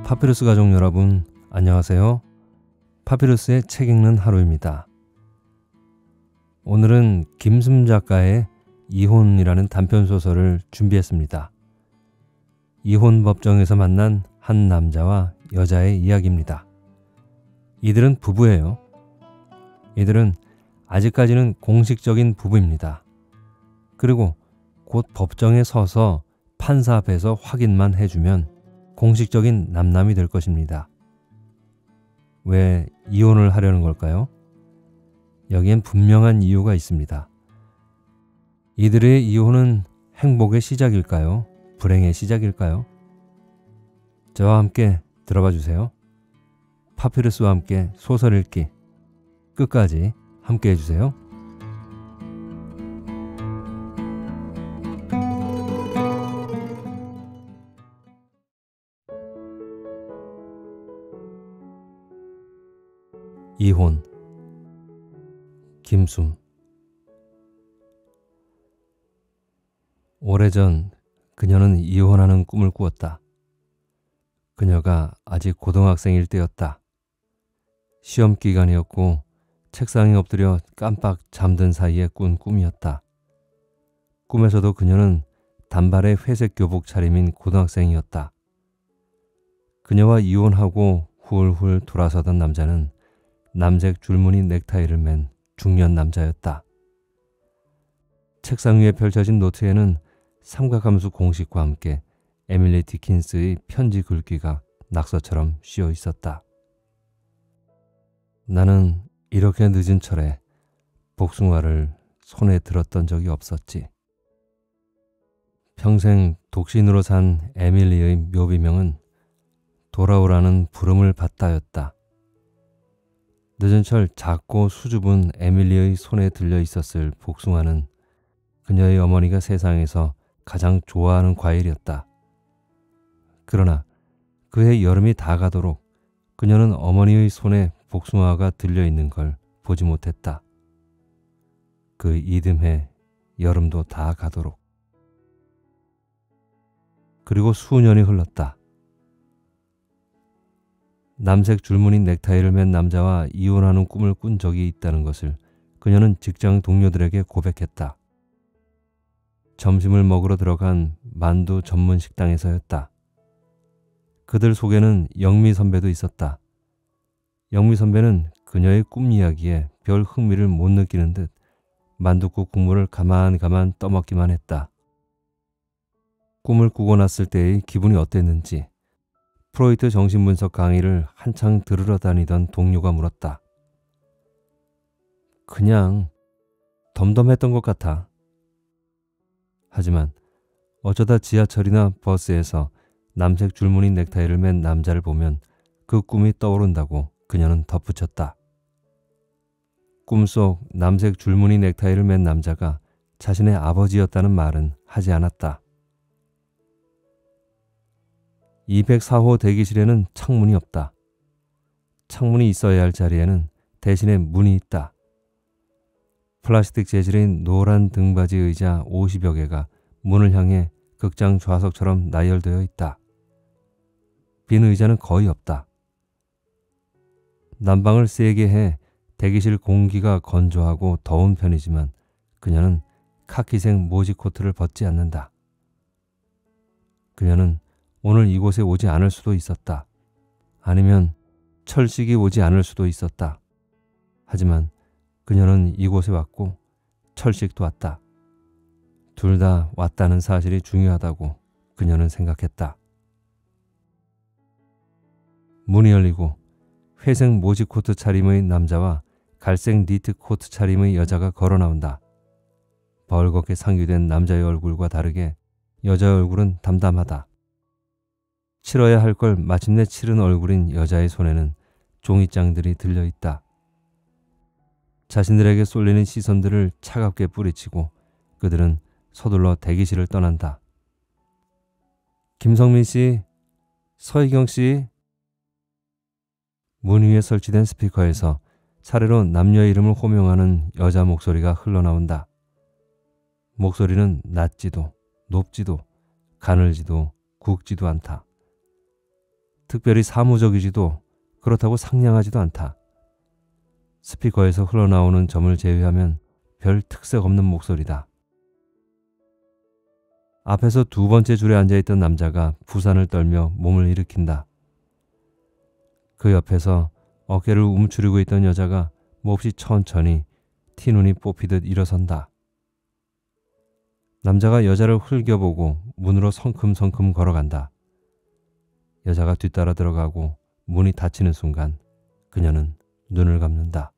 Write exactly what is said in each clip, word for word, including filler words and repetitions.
파피루스 가족 여러분, 안녕하세요. 파피루스의 책 읽는 하루입니다. 오늘은 김숨 작가의 이혼이라는 단편소설을 준비했습니다. 이혼 법정에서 만난 한 남자와 여자의 이야기입니다. 이들은 부부예요. 이들은 아직까지는 공식적인 부부입니다. 그리고 곧 법정에 서서 판사 앞에서 확인만 해주면 공식적인 남남이 될 것입니다. 왜 이혼을 하려는 걸까요? 여기엔 분명한 이유가 있습니다. 이들의 이혼은 행복의 시작일까요? 불행의 시작일까요? 저와 함께 들어봐 주세요. 파피루스와 함께 소설 읽기 끝까지 함께 해주세요. 이혼. 김숨. 오래전 그녀는 이혼하는 꿈을 꾸었다. 그녀가 아직 고등학생일 때였다. 시험 기간이었고 책상에 엎드려 깜빡 잠든 사이에 꾼 꿈이었다. 꿈에서도 그녀는 단발의 회색 교복 차림인 고등학생이었다. 그녀와 이혼하고 훌훌 돌아서던 남자는 남색 줄무늬 넥타이를 맨 중년 남자였다. 책상 위에 펼쳐진 노트에는 삼각함수 공식과 함께 에밀리 디킨스의 편지 글귀가 낙서처럼 씌어 있었다. 나는 이렇게 늦은 철에 복숭아를 손에 들었던 적이 없었지. 평생 독신으로 산 에밀리의 묘비명은 돌아오라는 부름을 받다였다. 늦은 철 작고 수줍은 에밀리의 손에 들려 있었을 복숭아는 그녀의 어머니가 세상에서 가장 좋아하는 과일이었다. 그러나 그해 여름이 다 가도록 그녀는 어머니의 손에 복숭아가 들려 있는 걸 보지 못했다. 그 이듬해 여름도 다 가도록. 그리고 수년이 흘렀다. 남색 줄무늬 넥타이를 맨 남자와 이혼하는 꿈을 꾼 적이 있다는 것을 그녀는 직장 동료들에게 고백했다. 점심을 먹으러 들어간 만두 전문 식당에서였다. 그들 속에는 영미 선배도 있었다. 영미 선배는 그녀의 꿈 이야기에 별 흥미를 못 느끼는 듯 만둣국 국물을 가만가만 떠먹기만 했다. 꿈을 꾸고 났을 때의 기분이 어땠는지 프로이트 정신분석 강의를 한창 들으러 다니던 동료가 물었다. 그냥 덤덤했던 것 같아. 하지만 어쩌다 지하철이나 버스에서 남색 줄무늬 넥타이를 맨 남자를 보면 그 꿈이 떠오른다고 그녀는 덧붙였다. 꿈속 남색 줄무늬 넥타이를 맨 남자가 자신의 아버지였다는 말은 하지 않았다. 이백사 호 대기실에는 창문이 없다. 창문이 있어야 할 자리에는 대신에 문이 있다. 플라스틱 재질의 노란 등받이 의자 오십여 개가 문을 향해 극장 좌석처럼 나열되어 있다. 빈 의자는 거의 없다. 난방을 세게 해 대기실 공기가 건조하고 더운 편이지만 그녀는 카키색 모지 코트를 벗지 않는다. 그녀는 오늘 이곳에 오지 않을 수도 있었다. 아니면 철식이 오지 않을 수도 있었다. 하지만 그녀는 이곳에 왔고 철식도 왔다. 둘 다 왔다는 사실이 중요하다고 그녀는 생각했다. 문이 열리고 회색 모지 코트 차림의 남자와 갈색 니트 코트 차림의 여자가 걸어 나온다. 벌겋게 상유된 남자의 얼굴과 다르게 여자의 얼굴은 담담하다. 치러야 할 걸 마침내 치른 얼굴인 여자의 손에는 종이장들이 들려있다. 자신들에게 쏠리는 시선들을 차갑게 뿌리치고 그들은 서둘러 대기실을 떠난다. 김성민 씨, 서희경 씨. 문 위에 설치된 스피커에서 차례로 남녀의 이름을 호명하는 여자 목소리가 흘러나온다. 목소리는 낮지도 높지도 가늘지도 굵지도 않다. 특별히 사무적이지도 그렇다고 상냥하지도 않다. 스피커에서 흘러나오는 점을 제외하면 별 특색 없는 목소리다. 앞에서 두 번째 줄에 앉아있던 남자가 부산을 떨며 몸을 일으킨다. 그 옆에서 어깨를 움츠리고 있던 여자가 몹시 천천히 티눈이 뽑히듯 일어선다. 남자가 여자를 흘겨보고 문으로 성큼성큼 걸어간다. 여자가 뒤따라 들어가고 문이 닫히는 순간 그녀는 눈을 감는다.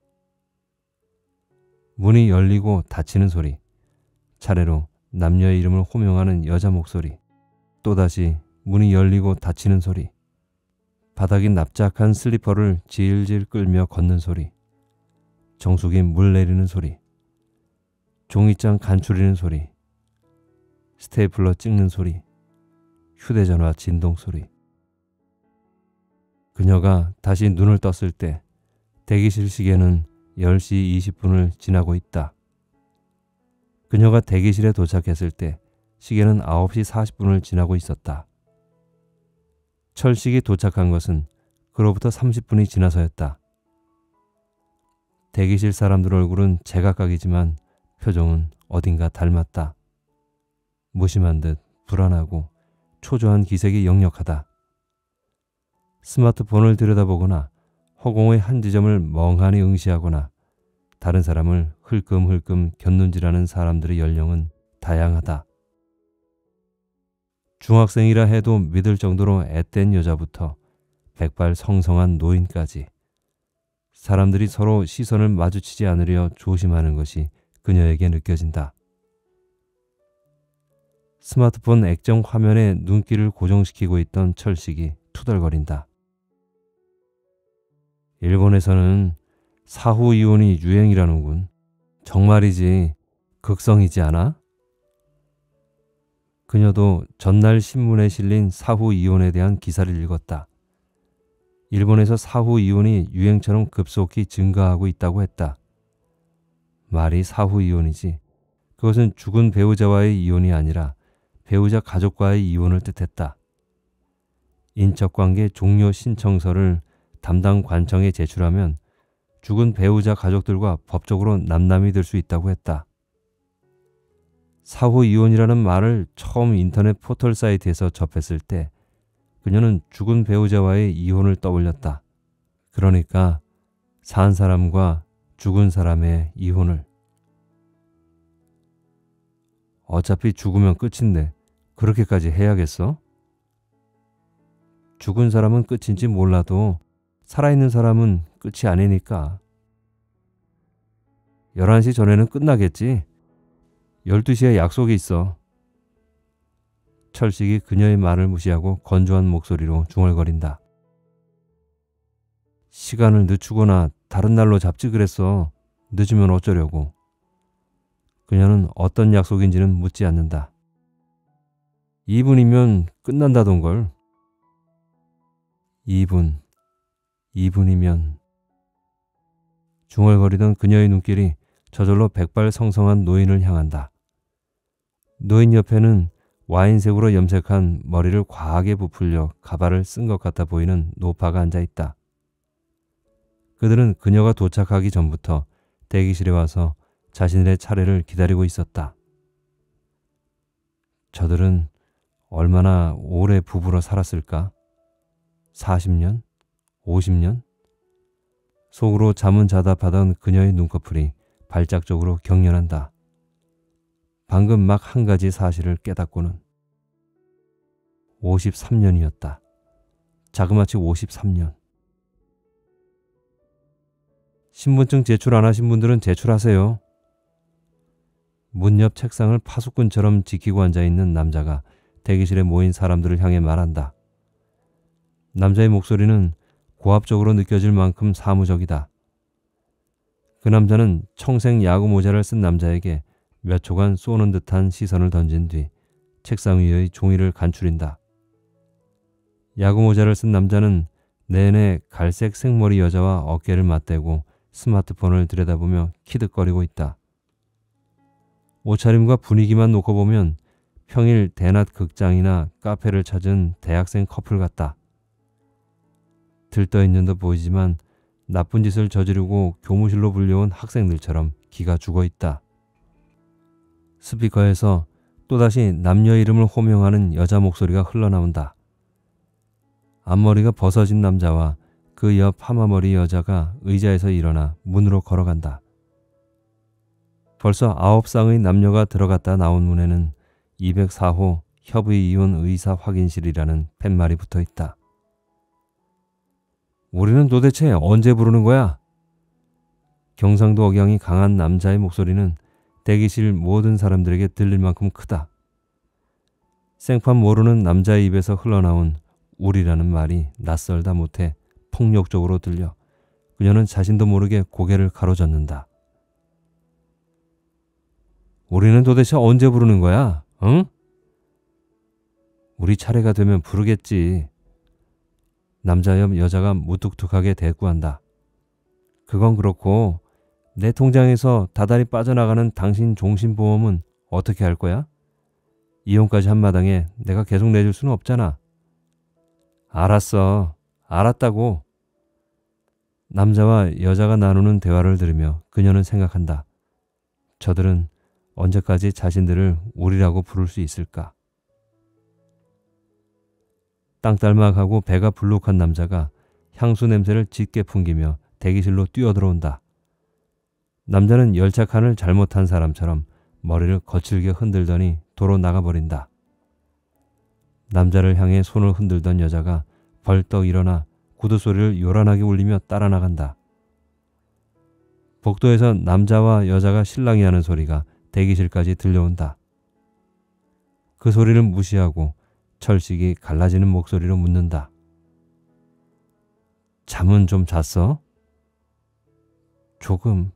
문이 열리고 닫히는 소리, 차례로 남녀의 이름을 호명하는 여자 목소리, 또다시 문이 열리고 닫히는 소리, 바닥이 납작한 슬리퍼를 질질 끌며 걷는 소리, 정수기 물 내리는 소리, 종이장 간추리는 소리, 스테이플러 찍는 소리, 휴대전화 진동 소리. 그녀가 다시 눈을 떴을 때 대기실 시계는 열 시 이십 분을 지나고 있다. 그녀가 대기실에 도착했을 때 시계는 아홉 시 사십 분을 지나고 있었다. 철식이 도착한 것은 그로부터 삼십 분이 지나서였다. 대기실 사람들 얼굴은 제각각이지만 표정은 어딘가 닮았다. 무심한 듯 불안하고 초조한 기색이 역력하다. 스마트폰을 들여다보거나 허공의 한 지점을 멍하니 응시하거나 다른 사람을 흘끔흘끔 곁눈질하는 사람들의 연령은 다양하다. 중학생이라 해도 믿을 정도로 앳된 여자부터 백발 성성한 노인까지 사람들이 서로 시선을 마주치지 않으려 조심하는 것이 그녀에게 느껴진다. 스마트폰 액정 화면에 눈길을 고정시키고 있던 철식이 투덜거린다. 일본에서는 사후 이혼이 유행이라는군. 정말이지 극성이지 않아? 그녀도 전날 신문에 실린 사후 이혼에 대한 기사를 읽었다. 일본에서 사후 이혼이 유행처럼 급속히 증가하고 있다고 했다. 말이 사후 이혼이지. 그것은 죽은 배우자와의 이혼이 아니라 배우자 가족과의 이혼을 뜻했다. 인척관계 종료 신청서를 담당 관청에 제출하면 죽은 배우자 가족들과 법적으로 남남이 될 수 있다고 했다. 사후 이혼이라는 말을 처음 인터넷 포털 사이트에서 접했을 때 그녀는 죽은 배우자와의 이혼을 떠올렸다. 그러니까 산 사람과 죽은 사람의 이혼을. 어차피 죽으면 끝인데 그렇게까지 해야겠어? 죽은 사람은 끝인지 몰라도 살아있는 사람은 끝이 아니니까. 열한 시 전에는 끝나겠지. 열두 시에 약속이 있어. 철식이 그녀의 말을 무시하고 건조한 목소리로 중얼거린다. 시간을 늦추거나 다른 날로 잡지 그랬어. 늦으면 어쩌려고. 그녀는 어떤 약속인지는 묻지 않는다. 이 분이면 끝난다던걸. 이 분, 이 분이면. 중얼거리던 그녀의 눈길이 저절로 백발성성한 노인을 향한다. 노인 옆에는 와인색으로 염색한 머리를 과하게 부풀려 가발을 쓴 것 같아 보이는 노파가 앉아있다. 그들은 그녀가 도착하기 전부터 대기실에 와서 자신의 차례를 기다리고 있었다. 저들은 얼마나 오래 부부로 살았을까? 사십 년? 오십 년? 속으로 잠은 자답하던 그녀의 눈꺼풀이 발작적으로 경련한다. 방금 막 한 가지 사실을 깨닫고는. 오십삼 년이었다. 자그마치 오십삼 년. 신분증 제출 안 하신 분들은 제출하세요. 문 옆 책상을 파수꾼처럼 지키고 앉아있는 남자가 대기실에 모인 사람들을 향해 말한다. 남자의 목소리는 고압적으로 느껴질 만큼 사무적이다. 그 남자는 청색 야구 모자를 쓴 남자에게 몇 초간 쏘는 듯한 시선을 던진 뒤 책상 위의 종이를 간추린다. 야구 모자를 쓴 남자는 내내 갈색 생머리 여자와 어깨를 맞대고 스마트폰을 들여다보며 키득거리고 있다. 옷차림과 분위기만 놓고 보면 평일 대낮 극장이나 카페를 찾은 대학생 커플 같다. 들떠있는 듯 보이지만 나쁜 짓을 저지르고 교무실로 불려온 학생들처럼 기가 죽어있다. 스피커에서 또다시 남녀 이름을 호명하는 여자 목소리가 흘러나온다. 앞머리가 벗어진 남자와 그 옆 파마머리 여자가 의자에서 일어나 문으로 걸어간다. 벌써 아홉 쌍의 남녀가 들어갔다 나온 문에는 이백사 호 협의 이혼 의사 확인실이라는 팻말이 붙어 있다. 우리는 도대체 언제 부르는 거야? 경상도 억양이 강한 남자의 목소리는 대기실 모든 사람들에게 들릴 만큼 크다. 생판 모르는 남자의 입에서 흘러나온 우리라는 말이 낯설다 못해 폭력적으로 들려 그녀는 자신도 모르게 고개를 가로젓는다. 우리는 도대체 언제 부르는 거야? 응? 우리 차례가 되면 부르겠지. 남자 옆 여자가 무뚝뚝하게 대꾸한다. 그건 그렇고 내 통장에서 다달이 빠져나가는 당신 종신보험은 어떻게 할 거야? 이혼까지 한 마당에 내가 계속 내줄 수는 없잖아. 알았어. 알았다고. 남자와 여자가 나누는 대화를 들으며 그녀는 생각한다. 저들은 언제까지 자신들을 우리라고 부를 수 있을까? 땅딸막하고 배가 불룩한 남자가 향수 냄새를 짙게 풍기며 대기실로 뛰어들어온다. 남자는 열차 칸을 잘못한 사람처럼 머리를 거칠게 흔들더니 도로 나가버린다. 남자를 향해 손을 흔들던 여자가 벌떡 일어나 구두소리를 요란하게 울리며 따라 나간다. 복도에서 남자와 여자가 실랑이 하는 소리가 대기실까지 들려온다. 그 소리를 무시하고 철식이 갈라지는 목소리로 묻는다. 잠은 좀 잤어? 조금.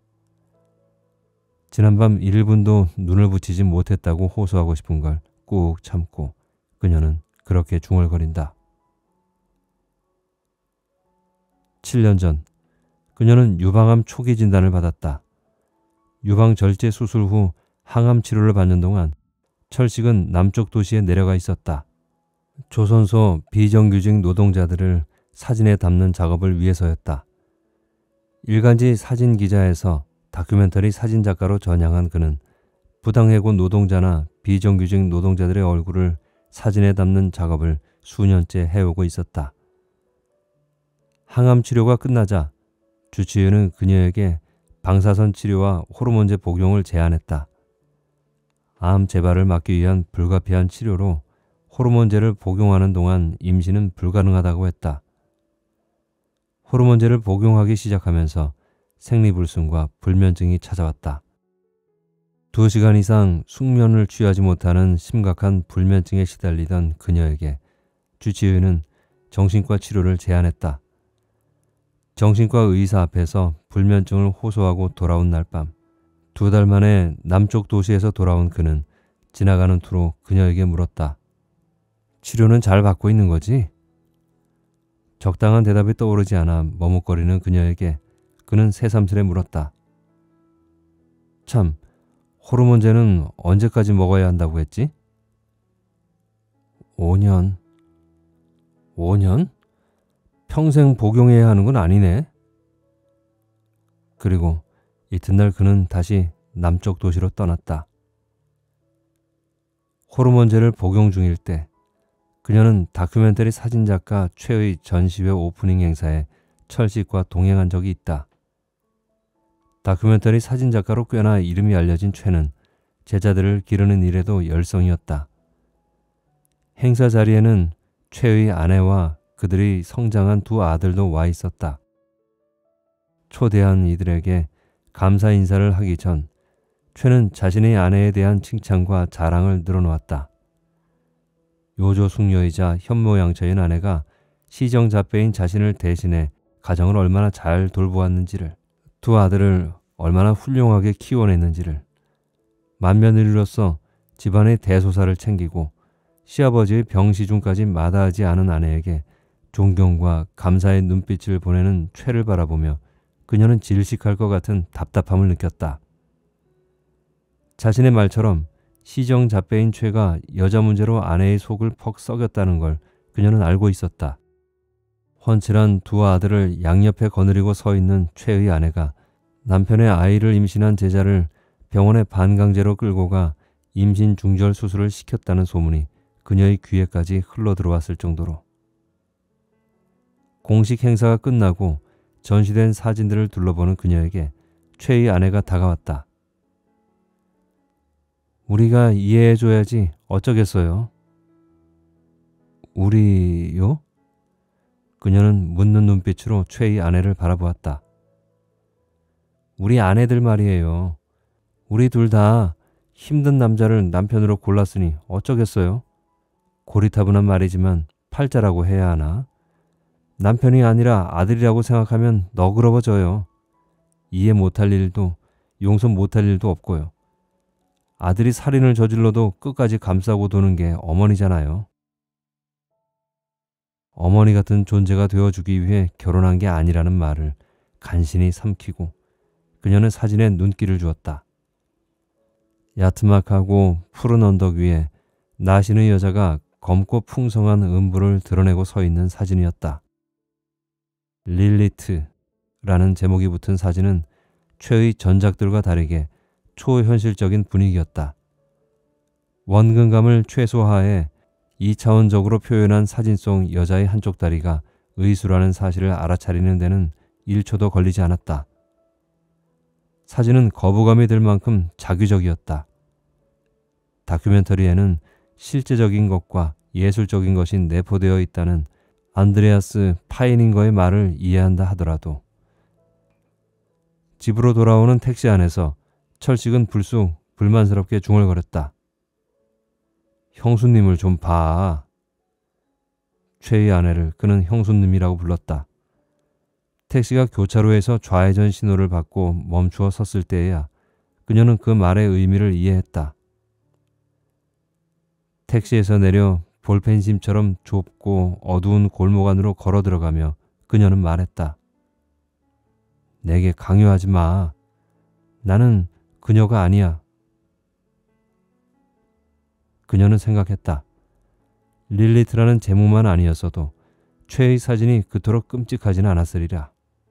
지난밤 일 분도 눈을 붙이지 못했다고 호소하고 싶은 걸 꾹 참고 그녀는 그렇게 중얼거린다. 칠 년 전 그녀는 유방암 초기 진단을 받았다. 유방 절제 수술 후 항암 치료를 받는 동안 철식은 남쪽 도시에 내려가 있었다. 조선소 비정규직 노동자들을 사진에 담는 작업을 위해서였다. 일간지 사진 기자에서 다큐멘터리 사진작가로 전향한 그는 부당해고 노동자나 비정규직 노동자들의 얼굴을 사진에 담는 작업을 수년째 해오고 있었다. 항암 치료가 끝나자 주치의는 그녀에게 방사선 치료와 호르몬제 복용을 제안했다. 암 재발을 막기 위한 불가피한 치료로 호르몬제를 복용하는 동안 임신은 불가능하다고 했다. 호르몬제를 복용하기 시작하면서 생리불순과 불면증이 찾아왔다. 두 시간 이상 숙면을 취하지 못하는 심각한 불면증에 시달리던 그녀에게 주치의는 정신과 치료를 제안했다. 정신과 의사 앞에서 불면증을 호소하고 돌아온 날 밤, 두 달 만에 남쪽 도시에서 돌아온 그는 지나가는 투로 그녀에게 물었다. 치료는 잘 받고 있는 거지? 적당한 대답이 떠오르지 않아 머뭇거리는 그녀에게 그는 새삼스레 물었다. 참, 호르몬제는 언제까지 먹어야 한다고 했지? 오 년. 오 년? 평생 복용해야 하는 건 아니네. 그리고 이튿날 그는 다시 남쪽 도시로 떠났다. 호르몬제를 복용 중일 때 그녀는 다큐멘터리 사진작가 최의 전시회 오프닝 행사에 철식과 동행한 적이 있다. 다큐멘터리 사진작가로 꽤나 이름이 알려진 최는 제자들을 기르는 일에도 열성이었다. 행사 자리에는 최의 아내와 그들이 성장한 두 아들도 와 있었다. 초대한 이들에게 감사 인사를 하기 전 최는 자신의 아내에 대한 칭찬과 자랑을 늘어놓았다. 요조 숙녀이자 현모양처인 아내가 시정잡배인 자신을 대신해 가정을 얼마나 잘 돌보았는지를, 두 아들을 얼마나 훌륭하게 키워냈는지를, 맏며느리로서 집안의 대소사를 챙기고 시아버지의 병시중까지 마다하지 않은 아내에게 존경과 감사의 눈빛을 보내는 최를 바라보며 그녀는 질식할 것 같은 답답함을 느꼈다. 자신의 말처럼 시정잡배인 최가 여자 문제로 아내의 속을 퍽 썩였다는 걸 그녀는 알고 있었다. 훤칠한 두 아들을 양옆에 거느리고 서 있는 최의 아내가 남편의 아이를 임신한 제자를 병원에 반강제로 끌고 가 임신 중절 수술을 시켰다는 소문이 그녀의 귀에까지 흘러들어왔을 정도로. 공식 행사가 끝나고 전시된 사진들을 둘러보는 그녀에게 최의 아내가 다가왔다. 우리가 이해해줘야지 어쩌겠어요. 우리요? 그녀는 묻는 눈빛으로 최의 아내를 바라보았다. 우리 아내들 말이에요. 우리 둘 다 힘든 남자를 남편으로 골랐으니 어쩌겠어요. 고리타분한 말이지만 팔자라고 해야 하나? 남편이 아니라 아들이라고 생각하면 너그러워져요. 이해 못할 일도 용서 못할 일도 없고요. 아들이 살인을 저질러도 끝까지 감싸고 도는 게 어머니잖아요. 어머니 같은 존재가 되어주기 위해 결혼한 게 아니라는 말을 간신히 삼키고 그녀는 사진에 눈길을 주었다. 야트막하고 푸른 언덕 위에 나시는 여자가 검고 풍성한 음부를 드러내고 서 있는 사진이었다. 릴리트라는 제목이 붙은 사진은 최의 전작들과 다르게 초현실적인 분위기였다. 원근감을 최소화해 이차원적으로 표현한 사진 속 여자의 한쪽 다리가 의수라는 사실을 알아차리는 데는 일 초도 걸리지 않았다. 사진은 거부감이 들 만큼 자규적이었다. 다큐멘터리에는 실제적인 것과 예술적인 것이 내포되어 있다는 안드레아스 파이닝거의 말을 이해한다 하더라도 집으로 돌아오는 택시 안에서 철식은 불쑥 불만스럽게 중얼거렸다. 형수님을 좀 봐. 최의 아내를 그는 형수님이라고 불렀다. 택시가 교차로에서 좌회전 신호를 받고 멈추어 섰을 때에야 그녀는 그 말의 의미를 이해했다. 택시에서 내려 볼펜심처럼 좁고 어두운 골목 안으로 걸어 들어가며 그녀는 말했다. 내게 강요하지 마. 나는 그녀가 아니야. 그녀는 생각했다. 릴리트라는 제목만 아니었어도 최의 사진이 그토록 끔찍하지는 않았으리라.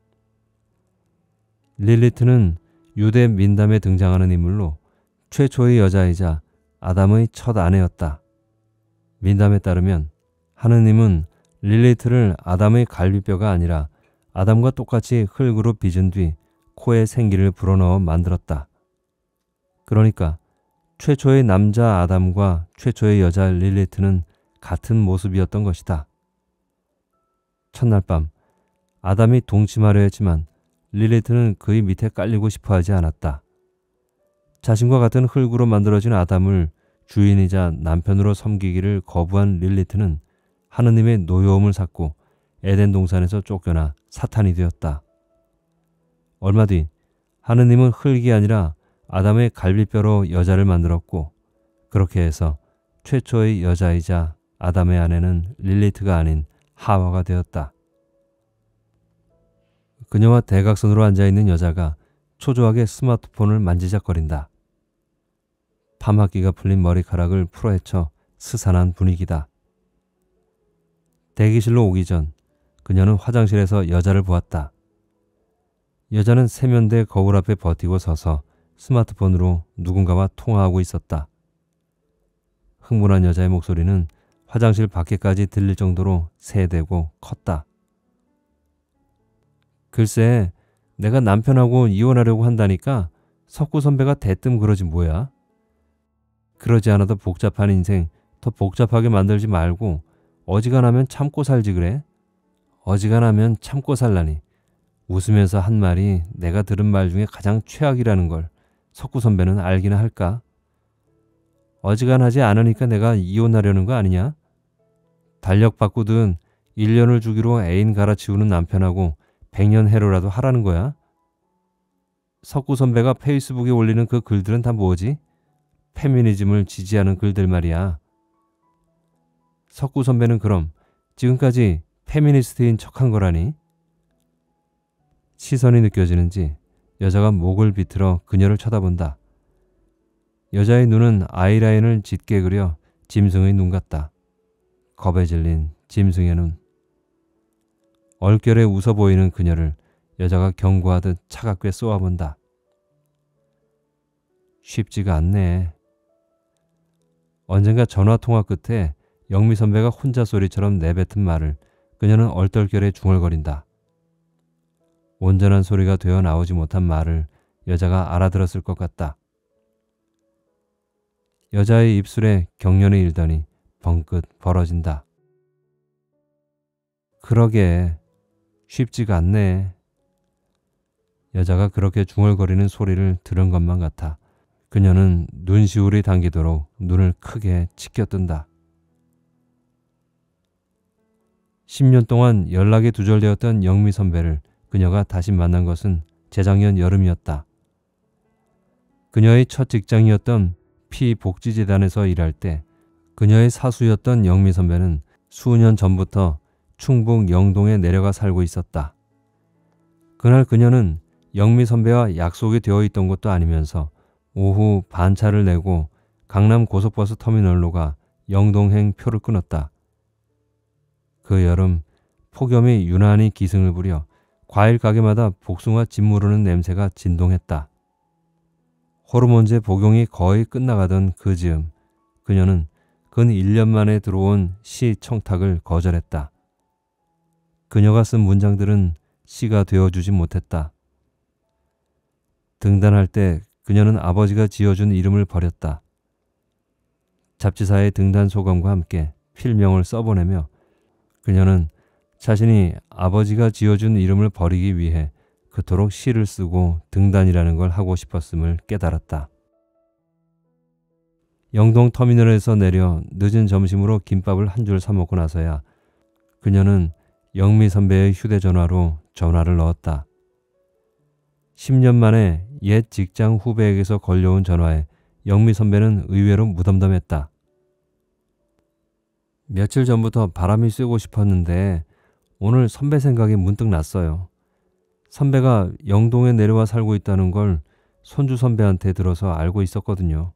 릴리트는 유대 민담에 등장하는 인물로 최초의 여자이자 아담의 첫 아내였다. 민담에 따르면 하느님은 릴리트를 아담의 갈비뼈가 아니라 아담과 똑같이 흙으로 빚은 뒤 코에 생기를 불어넣어 만들었다. 그러니까 최초의 남자 아담과 최초의 여자 릴리트는 같은 모습이었던 것이다. 첫날 밤 아담이 동침하려 했지만 릴리트는 그의 밑에 깔리고 싶어 하지 않았다. 자신과 같은 흙으로 만들어진 아담을 주인이자 남편으로 섬기기를 거부한 릴리트는 하느님의 노여움을 샀고 에덴 동산에서 쫓겨나 사탄이 되었다. 얼마 뒤 하느님은 흙이 아니라 아담의 갈비뼈로 여자를 만들었고 그렇게 해서 최초의 여자이자 아담의 아내는 릴리트가 아닌 하와가 되었다. 그녀와 대각선으로 앉아있는 여자가 초조하게 스마트폰을 만지작거린다. 파마기가 풀린 머리카락을 풀어헤쳐 스산한 분위기다. 대기실로 오기 전 그녀는 화장실에서 여자를 보았다. 여자는 세면대 거울 앞에 버티고 서서 스마트폰으로 누군가와 통화하고 있었다. 흥분한 여자의 목소리는 화장실 밖에까지 들릴 정도로 세대고 컸다. 글쎄, 내가 남편하고 이혼하려고 한다니까 석구 선배가 대뜸 그러지 뭐야. 그러지 않아도 복잡한 인생 더 복잡하게 만들지 말고 어지간하면 참고 살지 그래? 어지간하면 참고 살라니. 웃으면서 한 말이 내가 들은 말 중에 가장 최악이라는 걸 석구 선배는 알기나 할까? 어지간하지 않으니까 내가 이혼하려는 거 아니냐? 달력 바꾸든 일 년을 주기로 애인 갈아치우는 남편하고 백 년 해로라도 하라는 거야? 석구 선배가 페이스북에 올리는 그 글들은 다 뭐지? 페미니즘을 지지하는 글들 말이야. 석구 선배는 그럼 지금까지 페미니스트인 척한 거라니? 시선이 느껴지는지 여자가 목을 비틀어 그녀를 쳐다본다. 여자의 눈은 아이라인을 짙게 그려 짐승의 눈 같다. 겁에 질린 짐승의 눈. 얼결에 웃어 보이는 그녀를 여자가 경고하듯 차갑게 쏘아본다. 쉽지가 않네. 언젠가 전화통화 끝에 영미 선배가 혼자 소리처럼 내뱉은 말을 그녀는 얼떨결에 중얼거린다. 온전한 소리가 되어 나오지 못한 말을 여자가 알아들었을 것 같다. 여자의 입술에 경련이 일더니 벙긋 벌어진다. 그러게 쉽지가 않네. 여자가 그렇게 중얼거리는 소리를 들은 것만 같아 그녀는 눈시울이 당기도록 눈을 크게 치켜뜬다. 십 년 동안 연락이 두절되었던 영미 선배를 그녀가 다시 만난 것은 재작년 여름이었다. 그녀의 첫 직장이었던 피복지재단에서 일할 때 그녀의 사수였던 영미 선배는 수년 전부터 충북 영동에 내려가 살고 있었다. 그날 그녀는 영미 선배와 약속이 되어 있던 것도 아니면서 오후 반차를 내고 강남 고속버스 터미널로 가 영동행 표를 끊었다. 그 여름 폭염이 유난히 기승을 부려 과일 가게마다 복숭아 짓 무르는 냄새가 진동했다. 호르몬제 복용이 거의 끝나가던 그 즈음 그녀는 근 일 년 만에 들어온 시 청탁을 거절했다. 그녀가 쓴 문장들은 시가 되어주지 못했다. 등단할 때 그녀는 아버지가 지어준 이름을 버렸다. 잡지사의 등단 소감과 함께 필명을 써보내며 그녀는 자신이 아버지가 지어준 이름을 버리기 위해 그토록 시를 쓰고 등단이라는 걸 하고 싶었음을 깨달았다. 영동 터미널에서 내려 늦은 점심으로 김밥을 한 줄 사 먹고 나서야 그녀는 영미 선배의 휴대전화로 전화를 넣었다. 십 년 만에 옛 직장 후배에게서 걸려온 전화에 영미 선배는 의외로 무덤덤했다. 며칠 전부터 바람이 쐬고 싶었는데 오늘 선배 생각이 문득 났어요. 선배가 영동에 내려와 살고 있다는 걸 손주 선배한테 들어서 알고 있었거든요.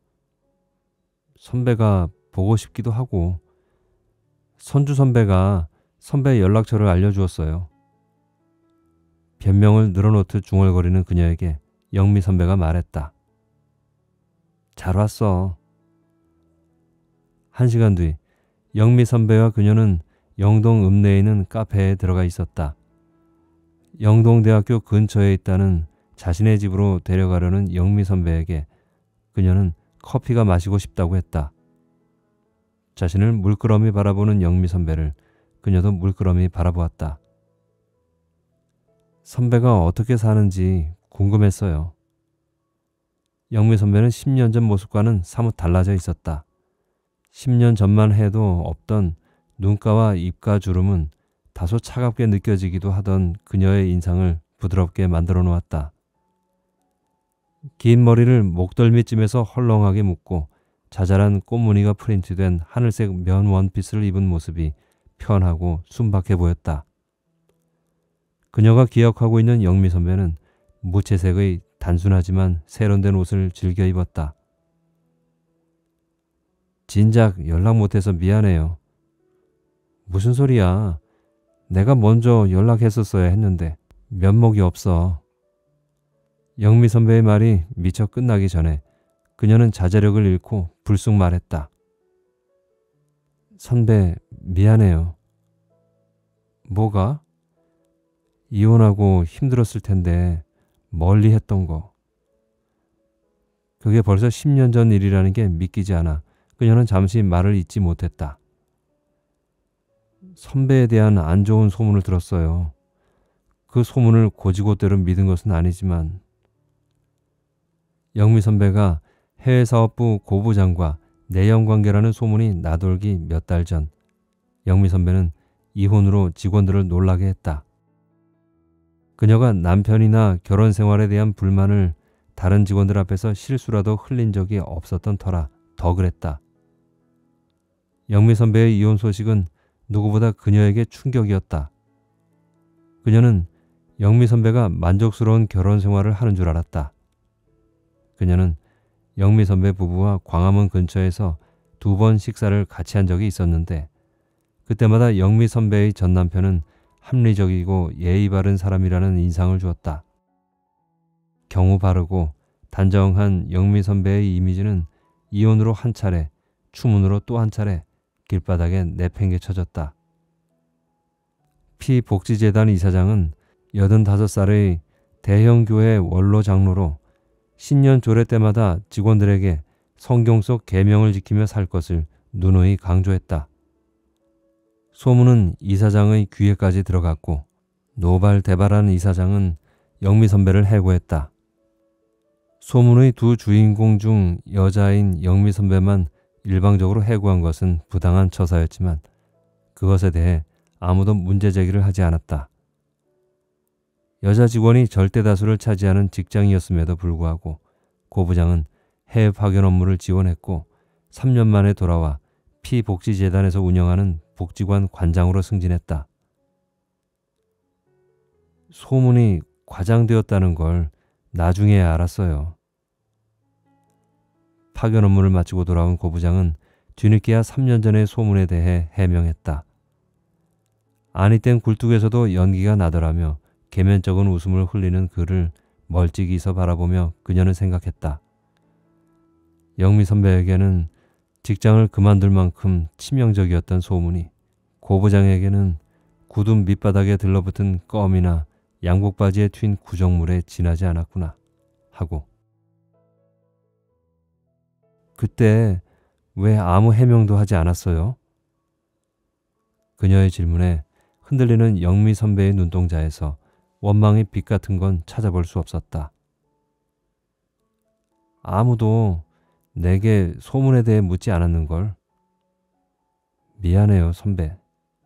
선배가 보고 싶기도 하고 손주 선배가 선배 연락처를 알려주었어요. 변명을 늘어놓듯 중얼거리는 그녀에게 영미 선배가 말했다. 잘 왔어. 한 시간 뒤 영미 선배와 그녀는 영동 읍내에 있는 카페에 들어가 있었다. 영동대학교 근처에 있다는 자신의 집으로 데려가려는 영미 선배에게 그녀는 커피가 마시고 싶다고 했다. 자신을 물끄러미 바라보는 영미 선배를 그녀도 물끄러미 바라보았다. 선배가 어떻게 사는지 궁금했어요. 영미 선배는 십 년 전 모습과는 사뭇 달라져 있었다. 십 년 전만 해도 없던 눈가와 입가 주름은 다소 차갑게 느껴지기도 하던 그녀의 인상을 부드럽게 만들어 놓았다. 긴 머리를 목덜미쯤에서 헐렁하게 묶고 자잘한 꽃무늬가 프린트된 하늘색 면 원피스를 입은 모습이 편하고 순박해 보였다. 그녀가 기억하고 있는 영미 선배는 무채색의 단순하지만 세련된 옷을 즐겨 입었다. 진작 연락 못해서 미안해요. 무슨 소리야. 내가 먼저 연락했었어야 했는데 면목이 없어. 영미 선배의 말이 미처 끝나기 전에 그녀는 자제력을 잃고 불쑥 말했다. 선배 미안해요. 뭐가? 이혼하고 힘들었을 텐데 멀리 했던 거. 그게 벌써 십 년 전 일이라는 게 믿기지 않아 그녀는 잠시 말을 잇지 못했다. 선배에 대한 안 좋은 소문을 들었어요. 그 소문을 고지고대로 믿은 것은 아니지만 영미 선배가 해외사업부 고부장과 내연관계라는 소문이 나돌기 몇 달 전 영미 선배는 이혼으로 직원들을 놀라게 했다. 그녀가 남편이나 결혼 생활에 대한 불만을 다른 직원들 앞에서 실수라도 흘린 적이 없었던 터라 더 그랬다. 영미 선배의 이혼 소식은 누구보다 그녀에게 충격이었다. 그녀는 영미 선배가 만족스러운 결혼 생활을 하는 줄 알았다. 그녀는 영미 선배 부부와 광화문 근처에서 두 번 식사를 같이 한 적이 있었는데 그때마다 영미 선배의 전 남편은 합리적이고 예의 바른 사람이라는 인상을 주었다. 경우 바르고 단정한 영미 선배의 이미지는 이혼으로 한 차례, 추문으로 또 한 차례 길바닥에 내팽개쳐졌다. 피복지재단 이사장은 여든다섯 살의 대형 교회 원로 장로로 신년 조례 때마다 직원들에게 성경 속 계명을 지키며 살 것을 누누이 강조했다. 소문은 이사장의 귀에까지 들어갔고 노발대발한 이사장은 영미 선배를 해고했다. 소문의 두 주인공 중 여자인 영미 선배만 일방적으로 해고한 것은 부당한 처사였지만 그것에 대해 아무도 문제 제기를 하지 않았다. 여자 직원이 절대 다수를 차지하는 직장이었음에도 불구하고 고 부장은 해외 파견 업무를 지원했고 삼 년 만에 돌아와 피복지재단에서 운영하는 복지관 관장으로 승진했다. 소문이 과장되었다는 걸 나중에야 알았어요. 파견 업무를 마치고 돌아온 고 부장은 뒤늦게야 삼 년 전의 소문에 대해 해명했다. 아니 땐 굴뚝에서도 연기가 나더라며 계면적인 웃음을 흘리는 그를 멀찍이서 바라보며 그녀는 생각했다. 영미 선배에게는 직장을 그만둘 만큼 치명적이었던 소문이 고 부장에게는 굳은 밑바닥에 들러붙은 껌이나 양복 바지에 튄 구정물에 지나지 않았구나 하고 그때 왜 아무 해명도 하지 않았어요? 그녀의 질문에 흔들리는 영미 선배의 눈동자에서 원망의 빛 같은 건 찾아볼 수 없었다. 아무도 내게 소문에 대해 묻지 않았는걸. 미안해요, 선배.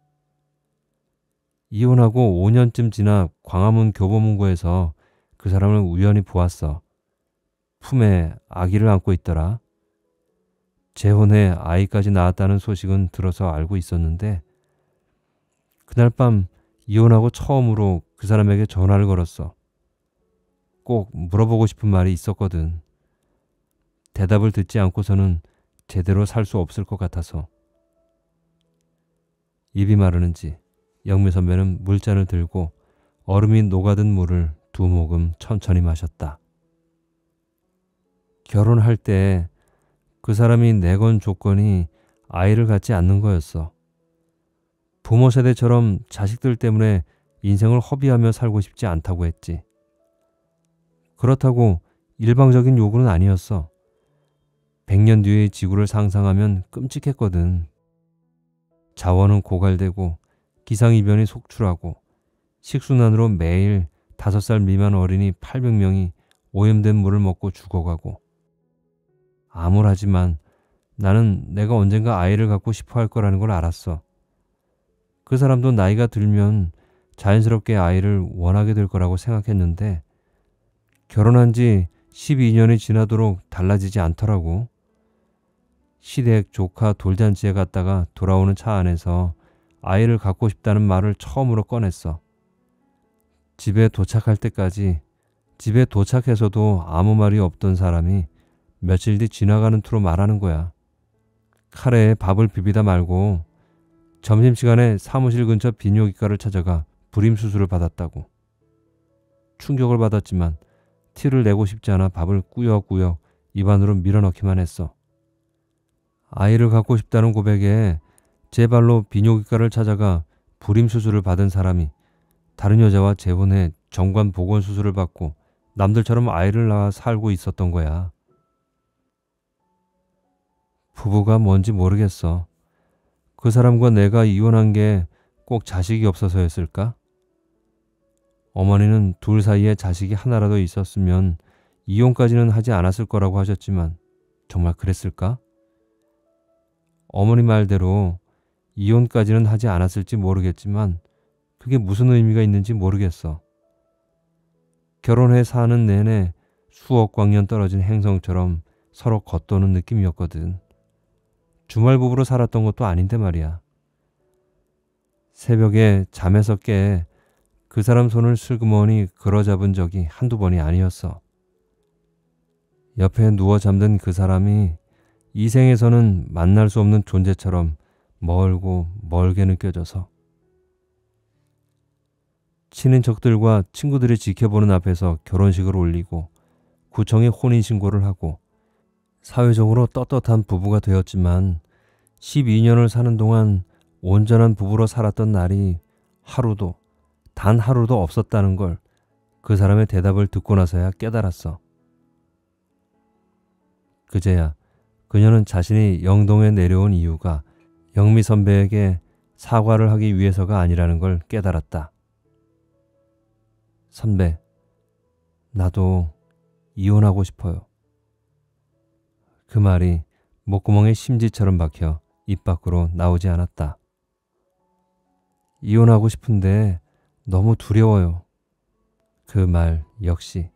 이혼하고 오 년쯤 지나 광화문 교보문고에서 그 사람을 우연히 보았어. 품에 아기를 안고 있더라. 재혼해 아이까지 낳았다는 소식은 들어서 알고 있었는데 그날 밤 이혼하고 처음으로 그 사람에게 전화를 걸었어. 꼭 물어보고 싶은 말이 있었거든. 대답을 듣지 않고서는 제대로 살 수 없을 것 같아서. 입이 마르는지 영미 선배는 물잔을 들고 얼음이 녹아든 물을 두 모금 천천히 마셨다. 결혼할 때 그 사람이 내건 조건이 아이를 갖지 않는 거였어. 부모 세대처럼 자식들 때문에 인생을 허비하며 살고 싶지 않다고 했지. 그렇다고 일방적인 요구는 아니었어. 백 년 뒤의 지구를 상상하면 끔찍했거든. 자원은 고갈되고 기상이변이 속출하고 식순환으로 매일 다섯 살 미만 어린이 팔백 명이 오염된 물을 먹고 죽어가고 암울하지만 나는 내가 언젠가 아이를 갖고 싶어 할 거라는 걸 알았어. 그 사람도 나이가 들면 자연스럽게 아이를 원하게 될 거라고 생각했는데 결혼한 지 십이 년이 지나도록 달라지지 않더라고. 시댁 조카 돌잔치에 갔다가 돌아오는 차 안에서 아이를 갖고 싶다는 말을 처음으로 꺼냈어. 집에 도착할 때까지 집에 도착해서도 아무 말이 없던 사람이 며칠 뒤 지나가는 투로 말하는 거야. 카레에 밥을 비비다 말고 점심시간에 사무실 근처 비뇨기과를 찾아가 불임 수술을 받았다고. 충격을 받았지만 티를 내고 싶지 않아 밥을 꾸역꾸역 입안으로 밀어넣기만 했어. 아이를 갖고 싶다는 고백에 제 발로 비뇨기과를 찾아가 불임 수술을 받은 사람이 다른 여자와 재혼해 정관 보건 수술을 받고 남들처럼 아이를 낳아 살고 있었던 거야. 부부가 뭔지 모르겠어. 그 사람과 내가 이혼한 게 꼭 자식이 없어서였을까? 어머니는 둘 사이에 자식이 하나라도 있었으면 이혼까지는 하지 않았을 거라고 하셨지만 정말 그랬을까? 어머니 말대로 이혼까지는 하지 않았을지 모르겠지만 그게 무슨 의미가 있는지 모르겠어. 결혼해 사는 내내 수억 광년 떨어진 행성처럼 서로 겉도는 느낌이었거든. 주말 부부로 살았던 것도 아닌데 말이야. 새벽에 잠에서 깨 그 사람 손을 슬그머니 걸어잡은 적이 한두 번이 아니었어. 옆에 누워 잠든 그 사람이 이 생에서는 만날 수 없는 존재처럼 멀고 멀게 느껴져서 친인척들과 친구들이 지켜보는 앞에서 결혼식을 올리고 구청에 혼인신고를 하고 사회적으로 떳떳한 부부가 되었지만 십이 년을 사는 동안 온전한 부부로 살았던 날이 하루도 단 하루도 없었다는 걸 그 사람의 대답을 듣고 나서야 깨달았어. 그제야 그녀는 자신이 영동에 내려온 이유가 영미 선배에게 사과를 하기 위해서가 아니라는 걸 깨달았다. 선배, 나도 이혼하고 싶어요. 그 말이 목구멍에 심지처럼 박혀 입 밖으로 나오지 않았다. 이혼하고 싶은데 너무 두려워요. 그 말 역시.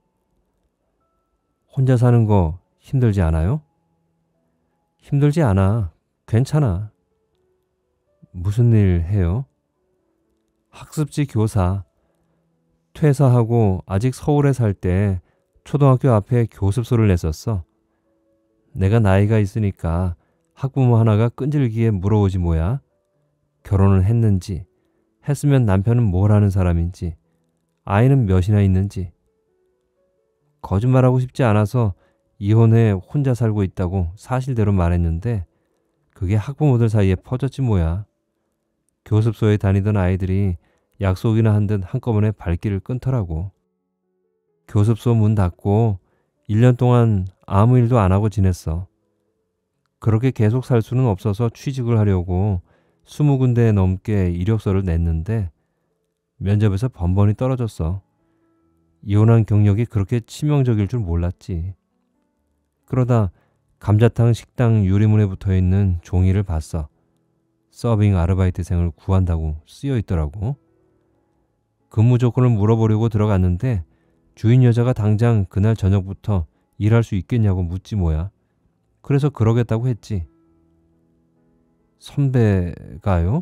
혼자 사는 거 힘들지 않아요? 힘들지 않아. 괜찮아. 무슨 일 해요? 학습지 교사. 퇴사하고 아직 서울에 살 때 초등학교 앞에 교습소를 냈었어. 내가 나이가 있으니까 학부모 하나가 끈질기게 물어오지 뭐야. 결혼을 했는지, 했으면 남편은 뭘 하는 사람인지, 아이는 몇이나 있는지. 거짓말하고 싶지 않아서 이혼해 혼자 살고 있다고 사실대로 말했는데 그게 학부모들 사이에 퍼졌지 뭐야. 교습소에 다니던 아이들이 약속이나 한 듯 한꺼번에 발길을 끊더라고. 교습소 문 닫고 일 년 동안 아무 일도 안 하고 지냈어. 그렇게 계속 살 수는 없어서 취직을 하려고 스무 군데 넘게 이력서를 냈는데 면접에서 번번이 떨어졌어. 이혼한 경력이 그렇게 치명적일 줄 몰랐지. 그러다 감자탕 식당 유리문에 붙어있는 종이를 봤어. 서빙 아르바이트생을 구한다고 쓰여 있더라고. 근무 조건을 물어보려고 들어갔는데 주인 여자가 당장 그날 저녁부터 일할 수 있겠냐고 묻지 뭐야. 그래서 그러겠다고 했지. 선배가요?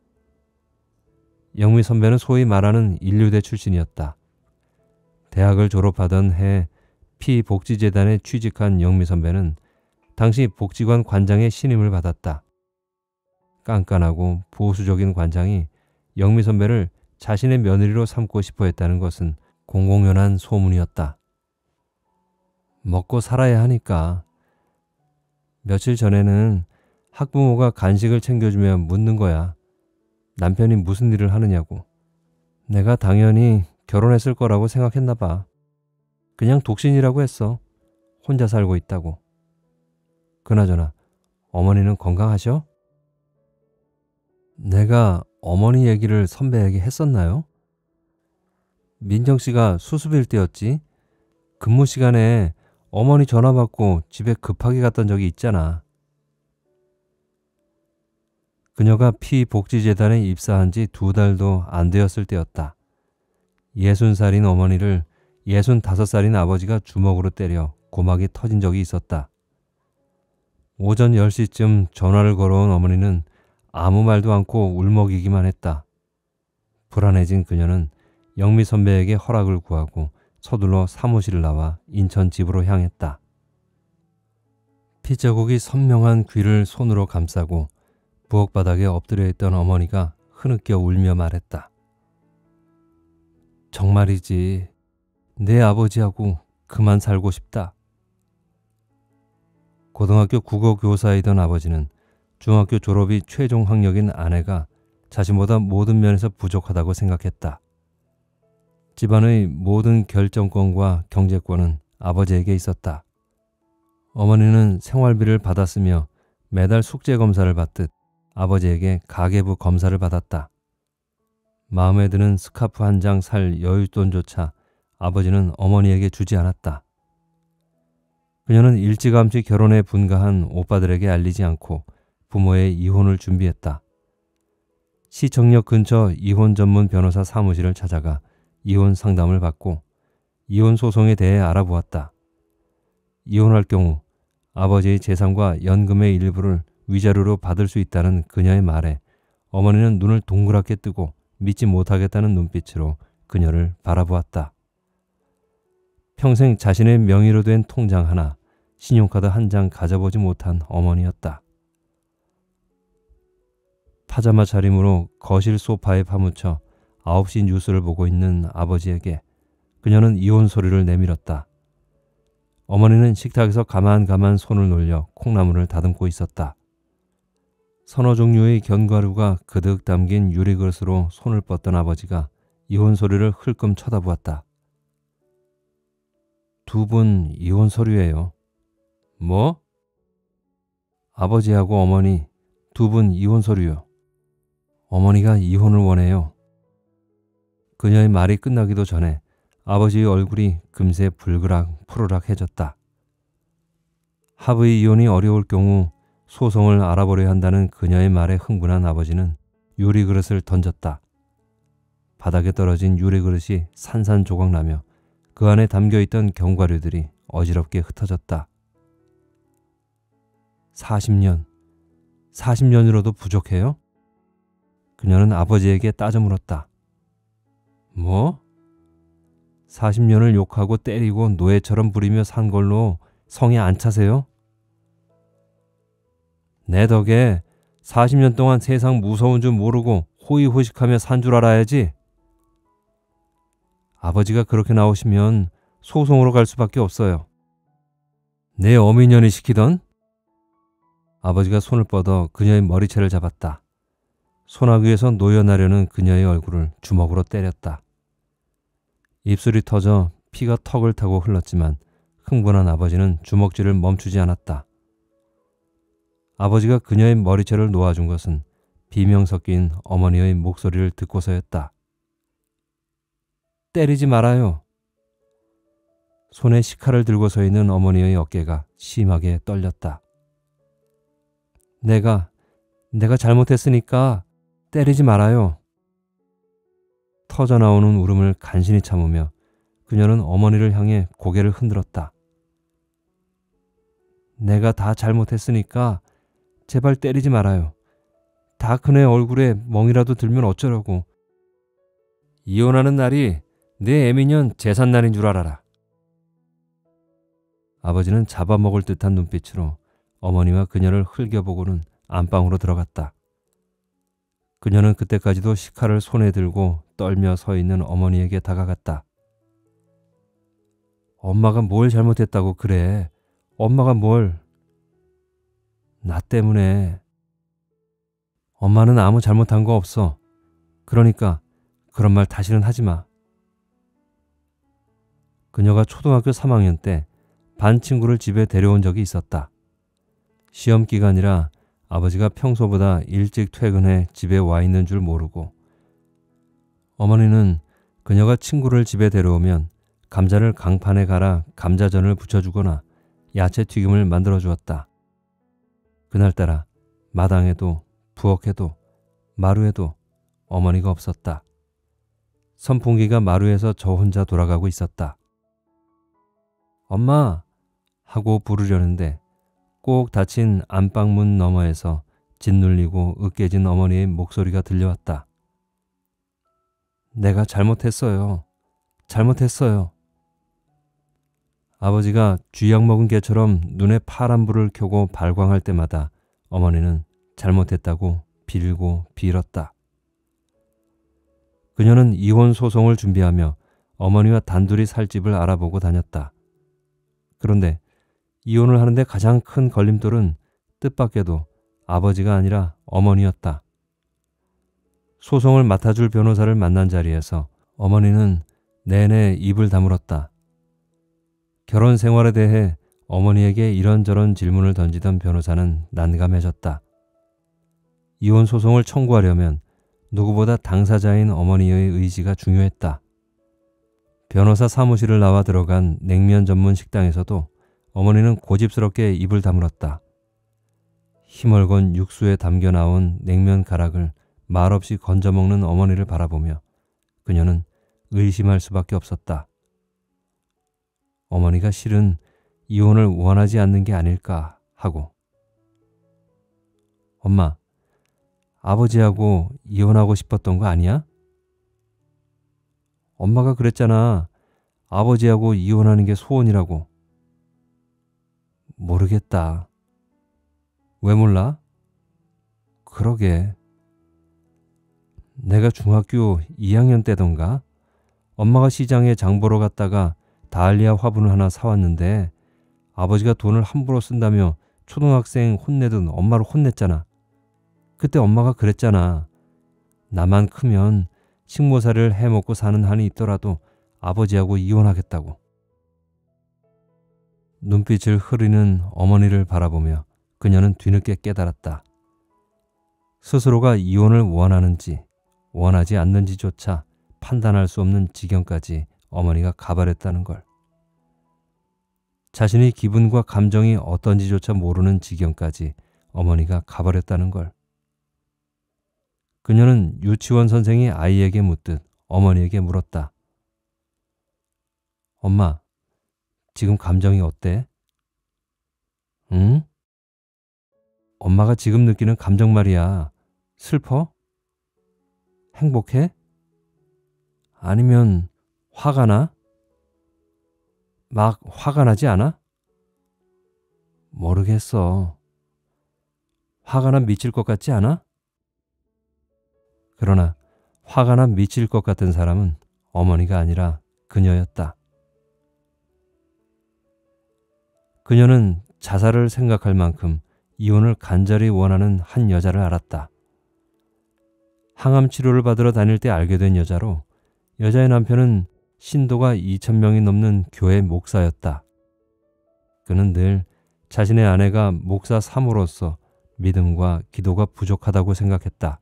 영미 선배는 소위 말하는 인류대 출신이었다. 대학을 졸업하던 해 피복지재단에 취직한 영미 선배는 당시 복지관 관장의 신임을 받았다. 깐깐하고 보수적인 관장이 영미 선배를 자신의 며느리로 삼고 싶어 했다는 것은 공공연한 소문이었다. 먹고 살아야 하니까. 며칠 전에는 학부모가 간식을 챙겨주며 묻는 거야. 남편이 무슨 일을 하느냐고. 내가 당연히 결혼했을 거라고 생각했나 봐. 그냥 독신이라고 했어. 혼자 살고 있다고. 그나저나 어머니는 건강하셔? 내가 어머니 얘기를 선배에게 했었나요? 민정 씨가 수습일 때였지. 근무 시간에 어머니 전화 받고 집에 급하게 갔던 적이 있잖아. 그녀가 피복지재단에 입사한 지 두 달도 안 되었을 때였다. 예순 살인 어머니를 예순다섯 살인 아버지가 주먹으로 때려 고막이 터진 적이 있었다. 오전 열 시쯤 전화를 걸어온 어머니는 아무 말도 않고 울먹이기만 했다. 불안해진 그녀는 영미 선배에게 허락을 구하고 서둘러 사무실을 나와 인천 집으로 향했다. 핏자국이 선명한 귀를 손으로 감싸고 부엌 바닥에 엎드려 있던 어머니가 흐느껴 울며 말했다. 정말이지. 내 아버지하고 그만 살고 싶다. 고등학교 국어 교사이던 아버지는 중학교 졸업이 최종 학력인 아내가 자신보다 모든 면에서 부족하다고 생각했다. 집안의 모든 결정권과 경제권은 아버지에게 있었다. 어머니는 생활비를 받았으며 매달 숙제 검사를 받듯 아버지에게 가계부 검사를 받았다. 마음에 드는 스카프 한 장 살 여윳돈조차 아버지는 어머니에게 주지 않았다. 그녀는 일찌감치 결혼에 분가한 오빠들에게 알리지 않고 부모의 이혼을 준비했다. 시청역 근처 이혼 전문 변호사 사무실을 찾아가 이혼 상담을 받고 이혼 소송에 대해 알아보았다. 이혼할 경우 아버지의 재산과 연금의 일부를 위자료로 받을 수 있다는 그녀의 말에 어머니는 눈을 동그랗게 뜨고 믿지 못하겠다는 눈빛으로 그녀를 바라보았다. 평생 자신의 명의로 된 통장 하나, 신용카드 한 장 가져보지 못한 어머니였다. 파자마 차림으로 거실 소파에 파묻혀 아홉 시 뉴스를 보고 있는 아버지에게 그녀는 이혼 소리를 내밀었다. 어머니는 식탁에서 가만가만 손을 놀려 콩나물을 다듬고 있었다. 서너 종류의 견과류가 그득 담긴 유리그릇으로 손을 뻗던 아버지가 이혼 소리를 흘끔 쳐다보았다. 두 분 이혼 서류예요. 뭐? 아버지하고 어머니 두 분 이혼 서류요. 어머니가 이혼을 원해요. 그녀의 말이 끝나기도 전에 아버지의 얼굴이 금세 불그락 푸르락해졌다. 합의 이혼이 어려울 경우 소송을 알아보려 한다는 그녀의 말에 흥분한 아버지는 유리그릇을 던졌다. 바닥에 떨어진 유리그릇이 산산조각나며 그 안에 담겨있던 견과류들이 어지럽게 흩어졌다. 사십 년, 사십 년으로도 부족해요? 그녀는 아버지에게 따져 물었다. 뭐? 사십 년을 욕하고 때리고 노예처럼 부리며 산 걸로 성에 안 차세요? 내 덕에 사십 년 동안 세상 무서운 줄 모르고 호의호식하며 산 줄 알아야지. 아버지가 그렇게 나오시면 소송으로 갈 수밖에 없어요. 내 어미년이 시키던? 아버지가 손을 뻗어 그녀의 머리채를 잡았다. 소나귀에서 놓여나려는 그녀의 얼굴을 주먹으로 때렸다. 입술이 터져 피가 턱을 타고 흘렀지만 흥분한 아버지는 주먹질을 멈추지 않았다. 아버지가 그녀의 머리채를 놓아준 것은 비명 섞인 어머니의 목소리를 듣고서였다. 때리지 말아요. 손에 식칼을 들고 서 있는 어머니의 어깨가 심하게 떨렸다. 내가, 내가 잘못했으니까 때리지 말아요. 터져나오는 울음을 간신히 참으며 그녀는 어머니를 향해 고개를 흔들었다. 내가 다 잘못했으니까 제발 때리지 말아요. 다 큰애 얼굴에 멍이라도 들면 어쩌려고. 이혼하는 날이 내 애미년 제삿날인 줄 알아라. 아버지는 잡아먹을 듯한 눈빛으로 어머니와 그녀를 흘겨보고는 안방으로 들어갔다. 그녀는 그때까지도 식칼을 손에 들고 떨며 서 있는 어머니에게 다가갔다. 엄마가 뭘 잘못했다고 그래? 엄마가 뭘? 나 때문에. 엄마는 아무 잘못한 거 없어. 그러니까 그런 말 다시는 하지 마. 그녀가 초등학교 삼 학년 때 반 친구를 집에 데려온 적이 있었다. 시험 기간이라 아버지가 평소보다 일찍 퇴근해 집에 와 있는 줄 모르고 어머니는 그녀가 친구를 집에 데려오면 감자를 강판에 갈아 감자전을 부쳐주거나 야채 튀김을 만들어 주었다. 그날따라 마당에도 부엌에도 마루에도 어머니가 없었다. 선풍기가 마루에서 저 혼자 돌아가고 있었다. 엄마! 하고 부르려는데 꼭 닫힌 안방문 너머에서 짓눌리고 으깨진 어머니의 목소리가 들려왔다. 내가 잘못했어요. 잘못했어요. 아버지가 쥐약 먹은 개처럼 눈에 파란 불을 켜고 발광할 때마다 어머니는 잘못했다고 빌고 빌었다. 그녀는 이혼 소송을 준비하며 어머니와 단둘이 살 집을 알아보고 다녔다. 그런데 이혼을 하는데 가장 큰 걸림돌은 뜻밖에도 아버지가 아니라 어머니였다. 소송을 맡아줄 변호사를 만난 자리에서 어머니는 내내 입을 다물었다. 결혼 생활에 대해 어머니에게 이런저런 질문을 던지던 변호사는 난감해졌다. 이혼 소송을 청구하려면 누구보다 당사자인 어머니의 의지가 중요했다. 변호사 사무실을 나와 들어간 냉면 전문 식당에서도 어머니는 고집스럽게 입을 다물었다. 힘얼건 육수에 담겨 나온 냉면 가락을 말없이 건져 먹는 어머니를 바라보며 그녀는 의심할 수밖에 없었다. 어머니가 실은 이혼을 원하지 않는 게 아닐까 하고. 엄마, 아버지하고 이혼하고 싶었던 거 아니야? 엄마가 그랬잖아. 아버지하고 이혼하는 게 소원이라고. 모르겠다. 왜 몰라? 그러게. 내가 중학교 이 학년 때던가 엄마가 시장에 장 보러 갔다가 다알리아 화분을 하나 사왔는데 아버지가 돈을 함부로 쓴다며 초등학생 혼내듯 엄마를 혼냈잖아. 그때 엄마가 그랬잖아. 나만 크면 식모살이를 해먹고 사는 한이 있더라도 아버지하고 이혼하겠다고. 눈빛을 흐리는 어머니를 바라보며 그녀는 뒤늦게 깨달았다. 스스로가 이혼을 원하는지 원하지 않는지조차 판단할 수 없는 지경까지 어머니가 가버렸다는 걸. 자신의 기분과 감정이 어떤지조차 모르는 지경까지 어머니가 가버렸다는 걸. 그녀는 유치원 선생이 아이에게 묻듯 어머니에게 물었다. 엄마, 지금 감정이 어때? 응? 엄마가 지금 느끼는 감정 말이야. 슬퍼? 행복해? 아니면 화가 나? 막 화가 나지 않아? 모르겠어. 화가 나 미칠 것 같지 않아? 그러나 화가 나 미칠 것 같은 사람은 어머니가 아니라 그녀였다. 그녀는 자살을 생각할 만큼 이혼을 간절히 원하는 한 여자를 알았다. 항암 치료를 받으러 다닐 때 알게 된 여자로 여자의 남편은 신도가 이천 명이 넘는 교회 목사였다. 그는 늘 자신의 아내가 목사 삼으로서 믿음과 기도가 부족하다고 생각했다.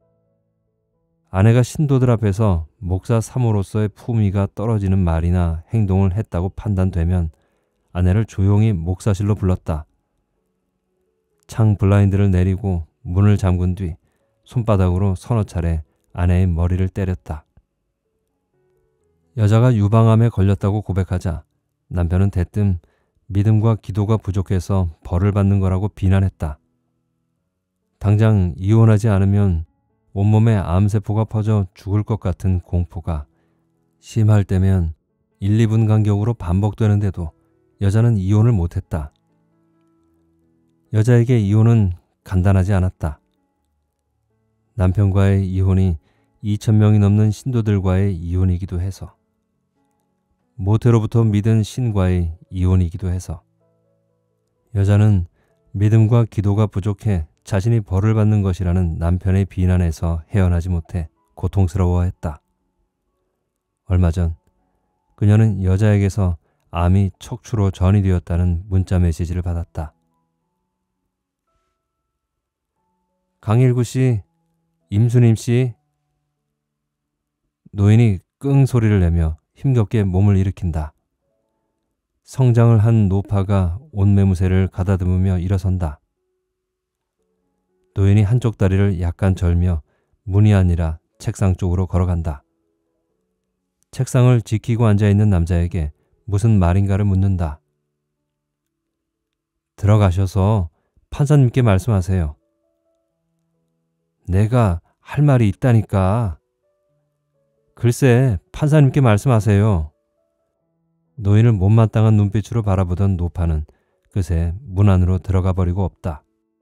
아내가 신도들 앞에서 목사 삼으로서의 품위가 떨어지는 말이나 행동을 했다고 판단되면 아내를 조용히 목사실로 불렀다. 창 블라인드를 내리고 문을 잠근 뒤 손바닥으로 서너 차례 아내의 머리를 때렸다. 여자가 유방암에 걸렸다고 고백하자 남편은 대뜸 믿음과 기도가 부족해서 벌을 받는 거라고 비난했다. 당장 이혼하지 않으면 온몸에 암세포가 퍼져 죽을 것 같은 공포가 심할 때면 일, 이 분 간격으로 반복되는데도 여자는 이혼을 못했다. 여자에게 이혼은 간단하지 않았다. 남편과의 이혼이 이천 명이 넘는 신도들과의 이혼이기도 해서, 모태로부터 믿은 신과의 이혼이기도 해서, 여자는 믿음과 기도가 부족해 자신이 벌을 받는 것이라는 남편의 비난에서 헤어나지 못해 고통스러워했다. 얼마 전 그녀는 여자에게서 암이 척추로 전이 되었다는 문자 메시지를 받았다. 강일구 씨, 임수님 씨. 노인이 끙 소리를 내며 힘겹게 몸을 일으킨다. 성장을 한 노파가 옷매무새를 가다듬으며 일어선다. 노인이 한쪽 다리를 약간 절며 문이 아니라 책상 쪽으로 걸어간다. 책상을 지키고 앉아있는 남자에게 무슨 말인가를 묻는다. 들어가셔서 판사님께 말씀하세요. 내가 할 말이 있다니까. 글쎄, 판사님께 말씀하세요. 노인을 못마땅한 눈빛으로 바라보던 노파는 그새 문 안으로 들어가 버리고 없다.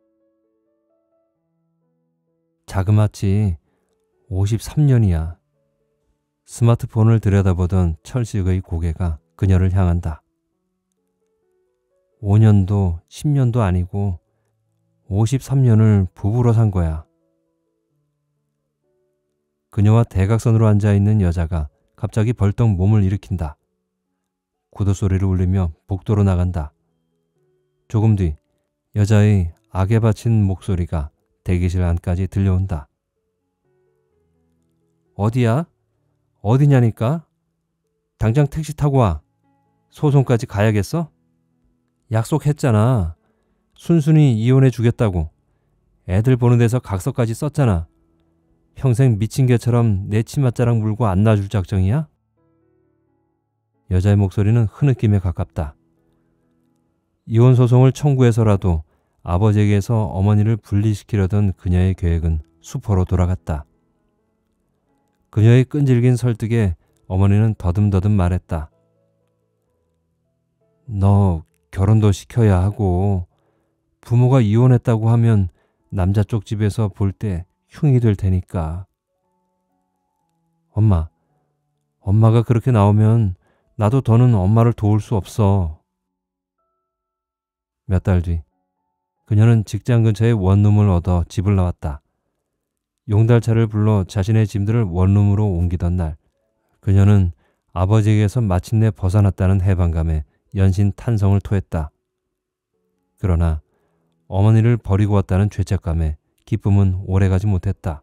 자그마치 오십삼 년이야. 스마트폰을 들여다보던 철식의 고개가 그녀를 향한다. 오 년도 십 년도 아니고 오십삼 년을 부부로 산 거야. 그녀와 대각선으로 앉아있는 여자가 갑자기 벌떡 몸을 일으킨다. 구두 소리를 울리며 복도로 나간다. 조금 뒤 여자의 악에 바친 목소리가 대기실 안까지 들려온다. 어디야? 어디냐니까? 당장 택시 타고 와. 소송까지 가야겠어? 약속했잖아. 순순히 이혼해 주겠다고. 애들 보는 데서 각서까지 썼잖아. 평생 미친 개처럼 내 치맛자락 물고 안 놔줄 작정이야? 여자의 목소리는 흐느낌에 가깝다. 이혼 소송을 청구해서라도 아버지에게서 어머니를 분리시키려던 그녀의 계획은 수포로 돌아갔다. 그녀의 끈질긴 설득에 어머니는 더듬더듬 말했다. 너 결혼도 시켜야 하고 부모가 이혼했다고 하면 남자 쪽 집에서 볼 때 흉이 될 테니까. 엄마, 엄마가 그렇게 나오면 나도 더는 엄마를 도울 수 없어. 몇 달 뒤, 그녀는 직장 근처에 원룸을 얻어 집을 나왔다. 용달차를 불러 자신의 짐들을 원룸으로 옮기던 날, 그녀는 아버지에게서 마침내 벗어났다는 해방감에 연신 탄성을 토했다. 그러나 어머니를 버리고 왔다는 죄책감에 기쁨은 오래가지 못했다.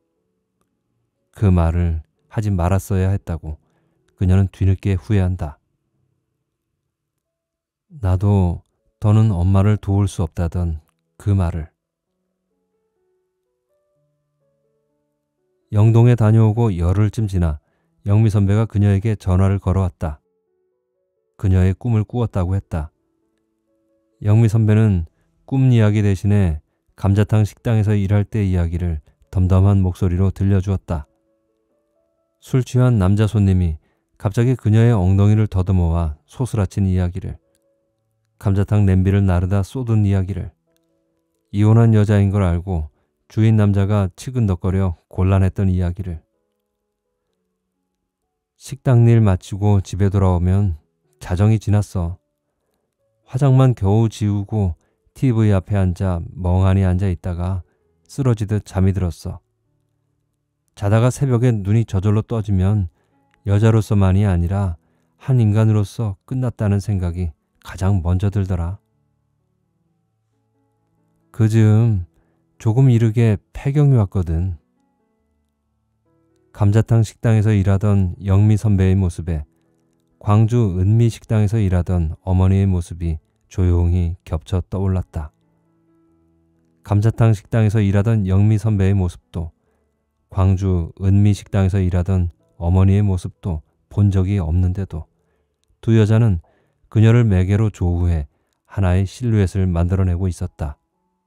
그 말을 하지 말았어야 했다고 그녀는 뒤늦게 후회한다. 나도 더는 엄마를 도울 수 없다던 그 말을. 영동에 다녀오고 열흘쯤 지나 영미 선배가 그녀에게 전화를 걸어왔다. 그녀의 꿈을 꾸었다고 했다. 영미 선배는 꿈 이야기 대신에 감자탕 식당에서 일할 때 이야기를 덤덤한 목소리로 들려주었다. 술 취한 남자 손님이 갑자기 그녀의 엉덩이를 더듬어와 소스라친 이야기를, 감자탕 냄비를 나르다 쏟은 이야기를, 이혼한 여자인 걸 알고 주인 남자가 치근덕거려 곤란했던 이야기를. 식당 일 마치고 집에 돌아오면 자정이 지났어. 화장만 겨우 지우고 티비 앞에 앉아 멍하니 앉아 있다가 쓰러지듯 잠이 들었어. 자다가 새벽에 눈이 저절로 떠지면 여자로서만이 아니라 한 인간으로서 끝났다는 생각이 가장 먼저 들더라. 그즈음 조금 이르게 폐경이 왔거든. 감자탕 식당에서 일하던 영미 선배의 모습에 광주 은미 식당에서 일하던 어머니의 모습이 조용히 겹쳐 떠올랐다. 감자탕 식당에서 일하던 영미 선배의 모습도 광주 은미 식당에서 일하던 어머니의 모습도 본 적이 없는데도 두 여자는 그녀를 매개로 조우해 하나의 실루엣을 만들어내고 있었다.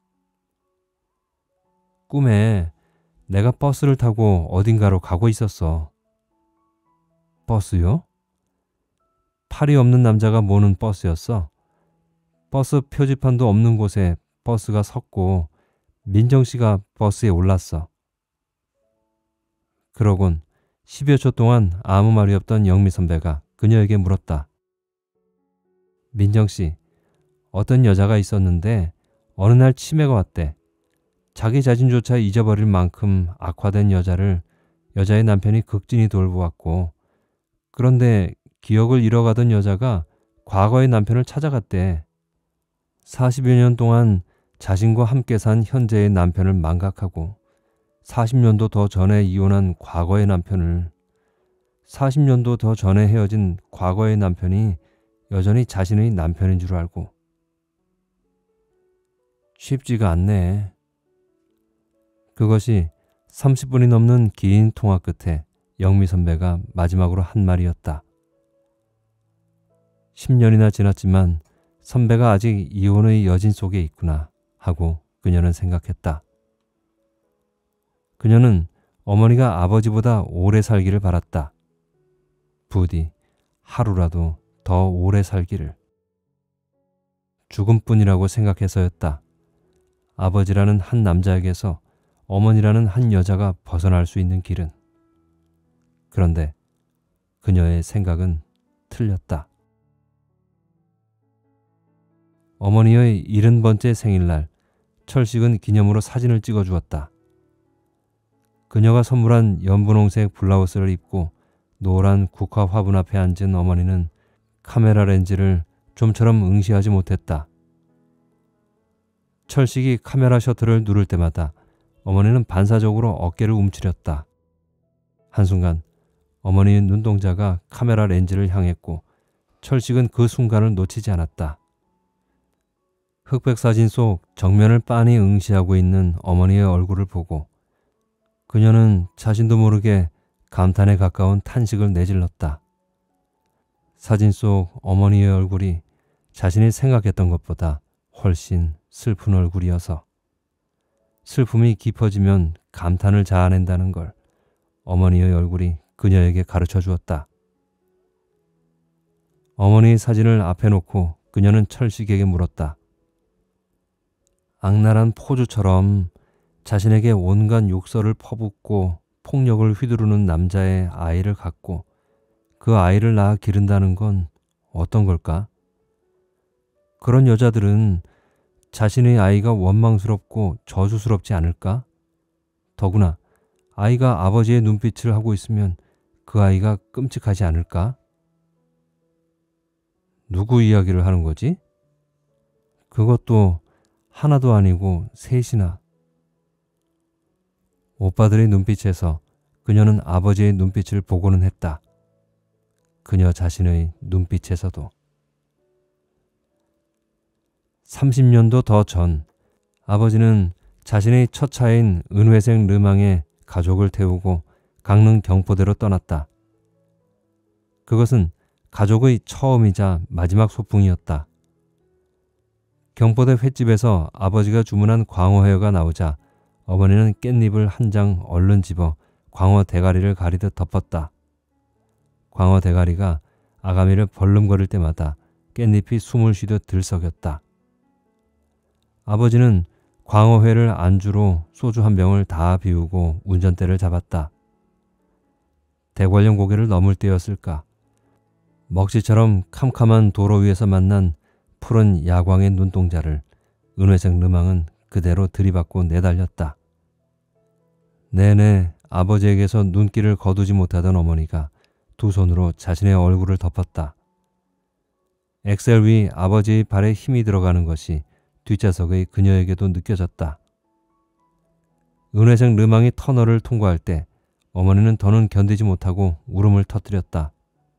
꿈에 내가 버스를 타고 어딘가로 가고 있었어. 버스요? 팔이 없는 남자가 모는 버스였어. 버스 표지판도 없는 곳에 버스가 섰고 민정 씨가 버스에 올랐어. 그러곤 십여 초 동안 아무 말이 없던 영미 선배가 그녀에게 물었다. 민정 씨, 어떤 여자가 있었는데 어느 날 치매가 왔대. 자기 자신조차 잊어버릴 만큼 악화된 여자를 여자의 남편이 극진히 돌보았고, 그런데 기억을 잃어가던 여자가 과거의 남편을 찾아갔대. 사십여 년 동안 자신과 함께 산 현재의 남편을 망각하고 사십 년도 더 전에 이혼한 과거의 남편을, 사십 년도 더 전에 헤어진 과거의 남편이 여전히 자신의 남편인 줄 알고. 쉽지가 않네. 그것이 삼십 분이 넘는 긴 통화 끝에 영미 선배가 마지막으로 한 말이었다. 십 년이나 지났지만 선배가 아직 이혼의 여진 속에 있구나 하고 그녀는 생각했다. 그녀는 어머니가 아버지보다 오래 살기를 바랐다. 부디 하루라도 더 오래 살기를. 죽음뿐이라고 생각해서였다. 아버지라는 한 남자에게서 어머니라는 한 여자가 벗어날 수 있는 길은. 그런데 그녀의 생각은 틀렸다. 어머니의 일흔 번째 생일날 철식은 기념으로 사진을 찍어주었다. 그녀가 선물한 연분홍색 블라우스를 입고 노란 국화 화분 앞에 앉은 어머니는 카메라 렌즈를 좀처럼 응시하지 못했다. 철식이 카메라 셔터를 누를 때마다 어머니는 반사적으로 어깨를 움츠렸다. 한순간 어머니의 눈동자가 카메라 렌즈를 향했고 철식은 그 순간을 놓치지 않았다. 흑백 사진 속 정면을 빤히 응시하고 있는 어머니의 얼굴을 보고 그녀는 자신도 모르게 감탄에 가까운 탄식을 내질렀다. 사진 속 어머니의 얼굴이 자신이 생각했던 것보다 훨씬 슬픈 얼굴이어서 슬픔이 깊어지면 감탄을 자아낸다는 걸 어머니의 얼굴이 그녀에게 가르쳐 주었다. 어머니의 사진을 앞에 놓고 그녀는 철식에게 물었다. 악랄한 포주처럼 자신에게 온갖 욕설을 퍼붓고 폭력을 휘두르는 남자의 아이를 갖고 그 아이를 낳아 기른다는 건 어떤 걸까? 그런 여자들은 자신의 아이가 원망스럽고 저주스럽지 않을까? 더구나 아이가 아버지의 눈빛을 하고 있으면 그 아이가 끔찍하지 않을까? 누구 이야기를 하는 거지? 그것도 하나도 아니고 셋이나. 오빠들의 눈빛에서 그녀는 아버지의 눈빛을 보고는 했다. 그녀 자신의 눈빛에서도. 삼십 년도 더 전 아버지는 자신의 첫 차인 은회색 르망에 가족을 태우고 강릉 경포대로 떠났다. 그것은 가족의 처음이자 마지막 소풍이었다. 경포대 횟집에서 아버지가 주문한 광어회가 나오자 어머니는 깻잎을 한 장 얼른 집어 광어 대가리를 가리듯 덮었다. 광어 대가리가 아가미를 벌름거릴 때마다 깻잎이 숨을 쉬듯 들썩였다. 아버지는 광어회를 안주로 소주 한 병을 다 비우고 운전대를 잡았다. 대관령 고개를 넘을 때였을까. 먹지처럼 캄캄한 도로 위에서 만난 푸른 야광의 눈동자를 은회색 르망은 그대로 들이받고 내달렸다. 내내 아버지에게서 눈길을 거두지 못하던 어머니가 두 손으로 자신의 얼굴을 덮었다. 엑셀 위 아버지의 발에 힘이 들어가는 것이 뒷좌석의 그녀에게도 느껴졌다. 은회색 르망이 터널을 통과할 때 어머니는 더는 견디지 못하고 울음을 터뜨렸다.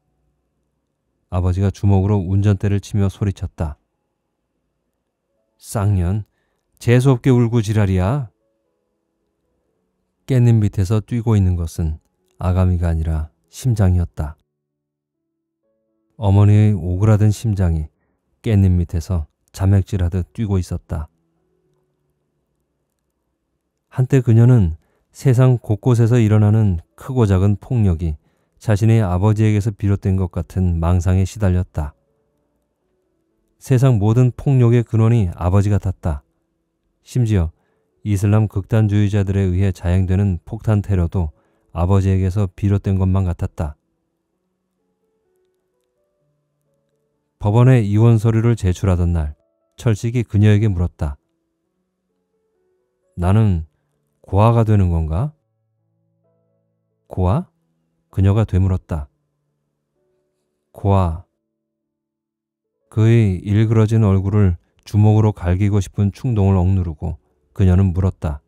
아버지가 주먹으로 운전대를 치며 소리쳤다. 쌍년, 재수없게 울고 지랄이야. 깻잎 밑에서 뛰고 있는 것은 아가미가 아니라 심장이었다. 어머니의 오그라든 심장이 깻잎 밑에서 자맥질하듯 뛰고 있었다. 한때 그녀는 세상 곳곳에서 일어나는 크고 작은 폭력이 자신의 아버지에게서 비롯된 것 같은 망상에 시달렸다. 세상 모든 폭력의 근원이 아버지 같았다. 심지어 이슬람 극단주의자들에 의해 자행되는 폭탄 테러도 아버지에게서 비롯된 것만 같았다. 법원에 이혼 서류를 제출하던 날 철식이 그녀에게 물었다. 나는 고아가 되는 건가? 고아? 그녀가 되물었다. 고아. 그의 일그러진 얼굴을 주먹으로 갈기고 싶은 충동을 억누르고 그녀는 물었다.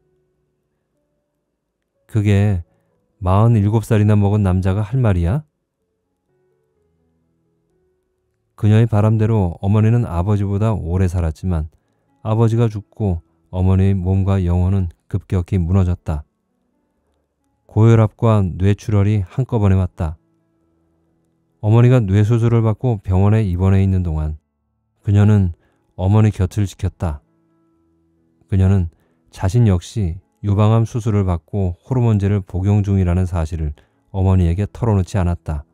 그게 마흔일곱 살이나 먹은 남자가 할 말이야? 그녀의 바람대로 어머니는 아버지보다 오래 살았지만 아버지가 죽고 어머니의 몸과 영혼은 급격히 무너졌다. 고혈압과 뇌출혈이 한꺼번에 왔다. 어머니가 뇌수술을 받고 병원에 입원해 있는 동안 그녀는 어머니 곁을 지켰다. 그녀는 자신 역시 유방암 수술을 받고 호르몬제를 복용 중이라는 사실을 어머니에게 털어놓지 않았다.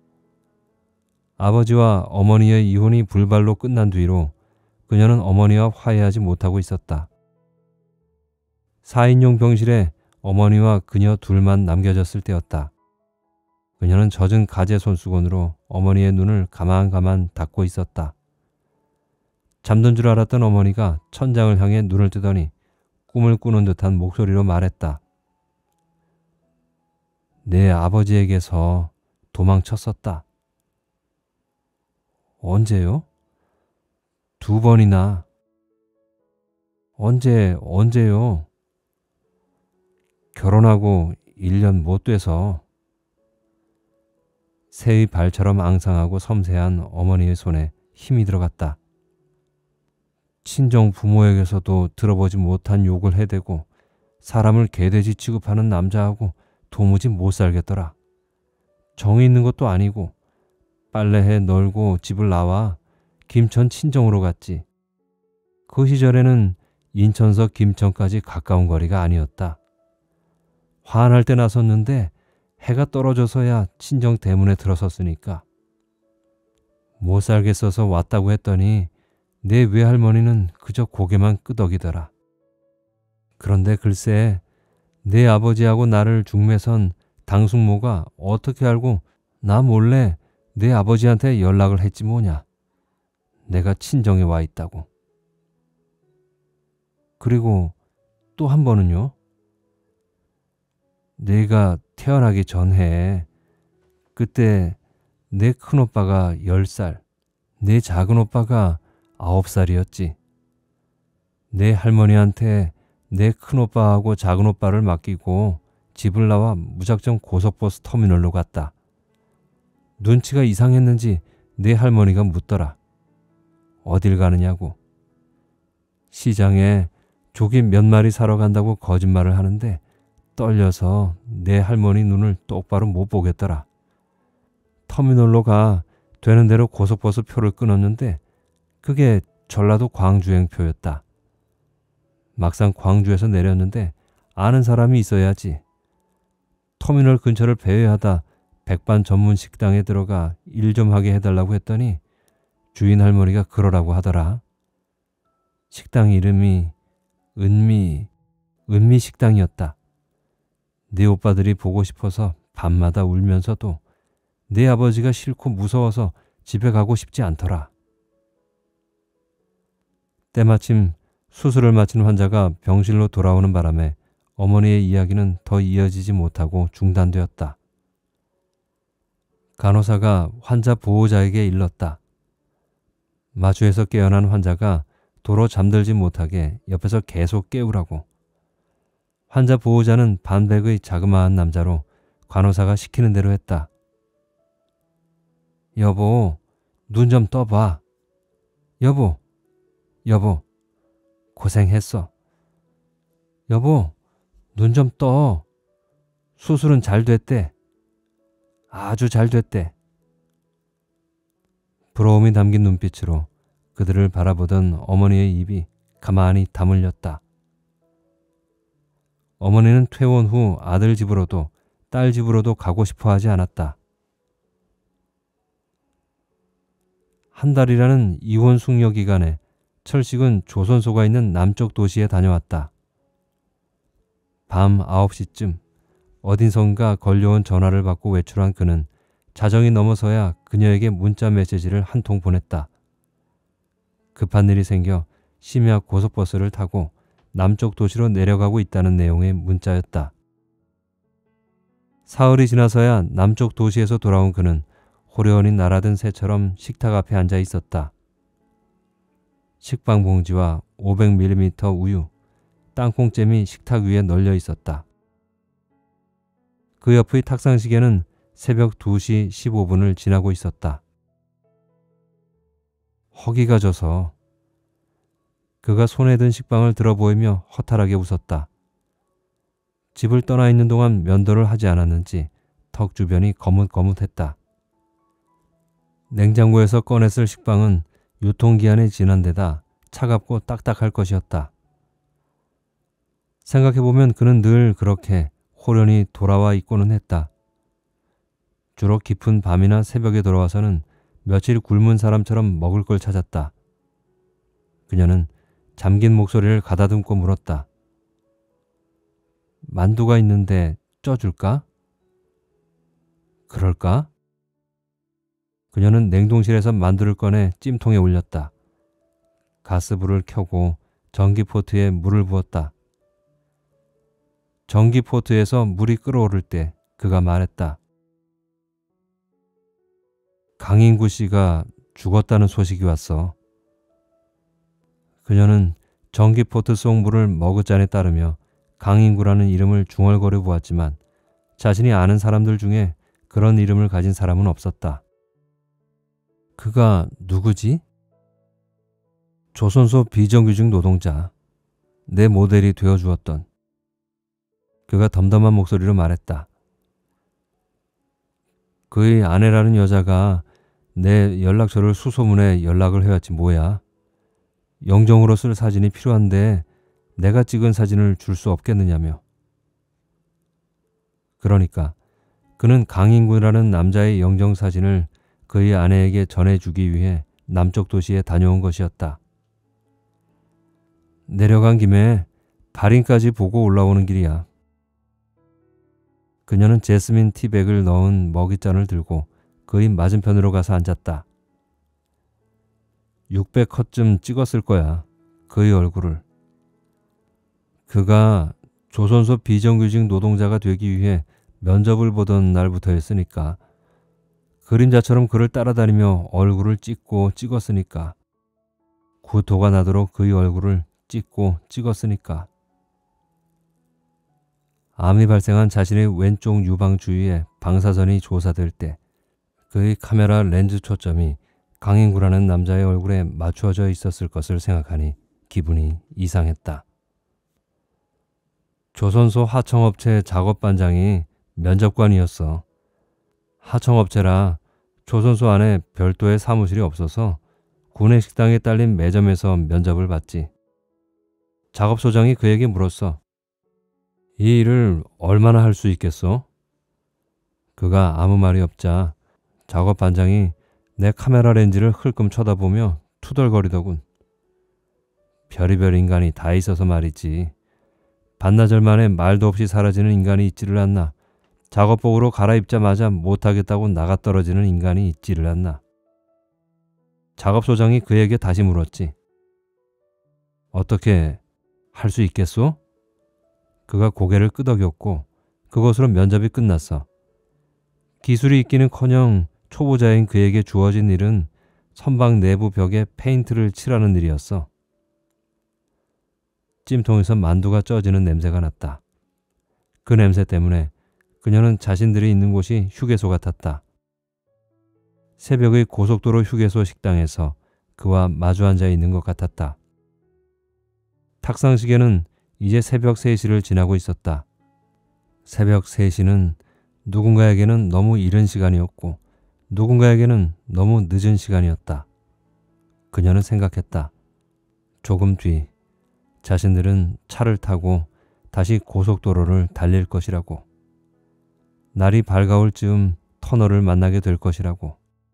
아버지와 어머니의 이혼이 불발로 끝난 뒤로 그녀는 어머니와 화해하지 못하고 있었다. 사 인용 병실에 어머니와 그녀 둘만 남겨졌을 때였다. 그녀는 젖은 가재 손수건으로 어머니의 눈을 가만가만 닫고 있었다. 잠든 줄 알았던 어머니가 천장을 향해 눈을 뜨더니 꿈을 꾸는 듯한 목소리로 말했다. 내 아버지에게서 도망쳤었다. 언제요? 두 번이나. 언제, 언제요? 결혼하고 일 년 못 돼서. 새의 발처럼 앙상하고 섬세한 어머니의 손에 힘이 들어갔다. 친정 부모에게서도 들어보지 못한 욕을 해대고 사람을 개돼지 취급하는 남자하고 도무지 못 살겠더라. 정이 있는 것도 아니고 빨래해 널고 집을 나와 김천 친정으로 갔지. 그 시절에는 인천서 김천까지 가까운 거리가 아니었다. 화날 때 나섰는데 해가 떨어져서야 친정 대문에 들어섰으니까. 못 살겠어서 왔다고 했더니 내 외할머니는 그저 고개만 끄덕이더라. 그런데 글쎄 내 아버지하고 나를 중매선 당숙모가 어떻게 알고 나 몰래 내 아버지한테 연락을 했지 뭐냐. 내가 친정에 와 있다고. 그리고 또 한 번은요. 내가 태어나기 전에 그때 내 큰오빠가 열 살, 내 작은오빠가 아홉 살이었지. 내 할머니한테 내 큰오빠하고 작은오빠를 맡기고 집을 나와 무작정 고속버스 터미널로 갔다. 눈치가 이상했는지 내 할머니가 묻더라. 어딜 가느냐고. 시장에 조기 몇 마리 사러 간다고 거짓말을 하는데 떨려서 내 할머니 눈을 똑바로 못 보겠더라. 터미널로 가 되는 대로 고속버스 표를 끊었는데 그게 전라도 광주행 표였다. 막상 광주에서 내렸는데 아는 사람이 있어야지. 터미널 근처를 배회하다 백반 전문 식당에 들어가 일 좀 하게 해달라고 했더니 주인 할머니가 그러라고 하더라. 식당 이름이 은미, 은미 식당이었다. 내 오빠들이 보고 싶어서 밤마다 울면서도 내 아버지가 싫고 무서워서 집에 가고 싶지 않더라. 때마침 수술을 마친 환자가 병실로 돌아오는 바람에 어머니의 이야기는 더 이어지지 못하고 중단되었다. 간호사가 환자 보호자에게 일렀다. 마주에서 깨어난 환자가 도로 잠들지 못하게 옆에서 계속 깨우라고. 환자 보호자는 반백의 자그마한 남자로 간호사가 시키는 대로 했다. 여보, 눈 좀 떠봐. 여보, 여보, 고생했어. 여보, 눈 좀 떠. 수술은 잘 됐대. 아주 잘 됐대. 부러움이 담긴 눈빛으로 그들을 바라보던 어머니의 입이 가만히 다물렸다. 어머니는 퇴원 후 아들 집으로도 딸 집으로도 가고 싶어 하지 않았다. 한 달이라는 이혼 숙려 기간에 철식은 조선소가 있는 남쪽 도시에 다녀왔다. 밤 아홉 시쯤 어딘선가 걸려온 전화를 받고 외출한 그는 자정이 넘어서야 그녀에게 문자 메시지를 한 통 보냈다. 급한 일이 생겨 심야 고속버스를 타고 남쪽 도시로 내려가고 있다는 내용의 문자였다. 사흘이 지나서야 남쪽 도시에서 돌아온 그는 호련히 날아든 새처럼 식탁 앞에 앉아 있었다. 식빵 봉지와 오백 밀리미터 우유, 땅콩잼이 식탁 위에 널려 있었다. 그 옆의 탁상시계는 새벽 두 시 십오 분을 지나고 있었다. 허기가 져서 그가 손에 든 식빵을 들어보이며 허탈하게 웃었다. 집을 떠나 있는 동안 면도를 하지 않았는지 턱 주변이 거뭇거뭇했다. 냉장고에서 꺼냈을 식빵은 유통기한이 지난 데다 차갑고 딱딱할 것이었다. 생각해보면 그는 늘 그렇게 호련히 돌아와 있고는 했다. 주로 깊은 밤이나 새벽에 돌아와서는 며칠 굶은 사람처럼 먹을 걸 찾았다. 그녀는 잠긴 목소리를 가다듬고 물었다. 만두가 있는데 쪄줄까? 그럴까? 그녀는 냉동실에서 만두를 꺼내 찜통에 올렸다. 가스불을 켜고 전기포트에 물을 부었다. 전기포트에서 물이 끓어오를 때 그가 말했다. 강인구 씨가 죽었다는 소식이 왔어. 그녀는 전기포트 속 물을 머그잔에 따르며 강인구라는 이름을 중얼거려 보았지만 자신이 아는 사람들 중에 그런 이름을 가진 사람은 없었다. 그가 누구지? 조선소 비정규직 노동자, 내 모델이 되어주었던. 그가 덤덤한 목소리로 말했다. 그의 아내라는 여자가 내 연락처를 수소문에 연락을 해왔지 뭐야. 영정으로 쓸 사진이 필요한데 내가 찍은 사진을 줄 수 없겠느냐며. 그러니까 그는 강인구라는 남자의 영정 사진을 그의 아내에게 전해주기 위해 남쪽 도시에 다녀온 것이었다. 내려간 김에 발인까지 보고 올라오는 길이야. 그녀는 제스민 티백을 넣은 먹잇잔을 들고 그의 맞은편으로 가서 앉았다. 육백 컷쯤 찍었을 거야. 그의 얼굴을. 그가 조선소 비정규직 노동자가 되기 위해 면접을 보던 날부터였으니까. 그림자처럼 그를 따라다니며 얼굴을 찍고 찍었으니까. 구토가 나도록 그의 얼굴을 찍고 찍었으니까. 암이 발생한 자신의 왼쪽 유방 주위에 방사선이 조사될 때 그의 카메라 렌즈 초점이 강인구라는 남자의 얼굴에 맞추어져 있었을 것을 생각하니 기분이 이상했다. 조선소 하청업체 작업반장이 면접관이었어. 하청업체라 조선소 안에 별도의 사무실이 없어서 구내식당에 딸린 매점에서 면접을 받지. 작업소장이 그에게 물었어. 이 일을 얼마나 할 수 있겠어? 그가 아무 말이 없자 작업반장이 내 카메라 렌즈를 흘끔 쳐다보며 투덜거리더군. 별의별 인간이 다 있어서 말이지. 반나절 만에 말도 없이 사라지는 인간이 있지를 않나. 작업복으로 갈아입자마자 못하겠다고 나가 떨어지는 인간이 있지를 않나. 작업소장이 그에게 다시 물었지. 어떻게 할 수 있겠소? 그가 고개를 끄덕였고 그것으로 면접이 끝났어. 기술이 있기는커녕 초보자인 그에게 주어진 일은 선박 내부 벽에 페인트를 칠하는 일이었어. 찜통에서 만두가 쪄지는 냄새가 났다. 그 냄새 때문에 그녀는 자신들이 있는 곳이 휴게소 같았다. 새벽의 고속도로 휴게소 식당에서 그와 마주 앉아 있는 것 같았다. 탁상시계는 이제 새벽 세 시를 지나고 있었다. 새벽 세 시는 누군가에게는 너무 이른 시간이었고 누군가에게는 너무 늦은 시간이었다. 그녀는 생각했다. 조금 뒤 자신들은 차를 타고 다시 고속도로를 달릴 것이라고. 날이 밝아올 즈음 터널을 만나게 될 것이라고.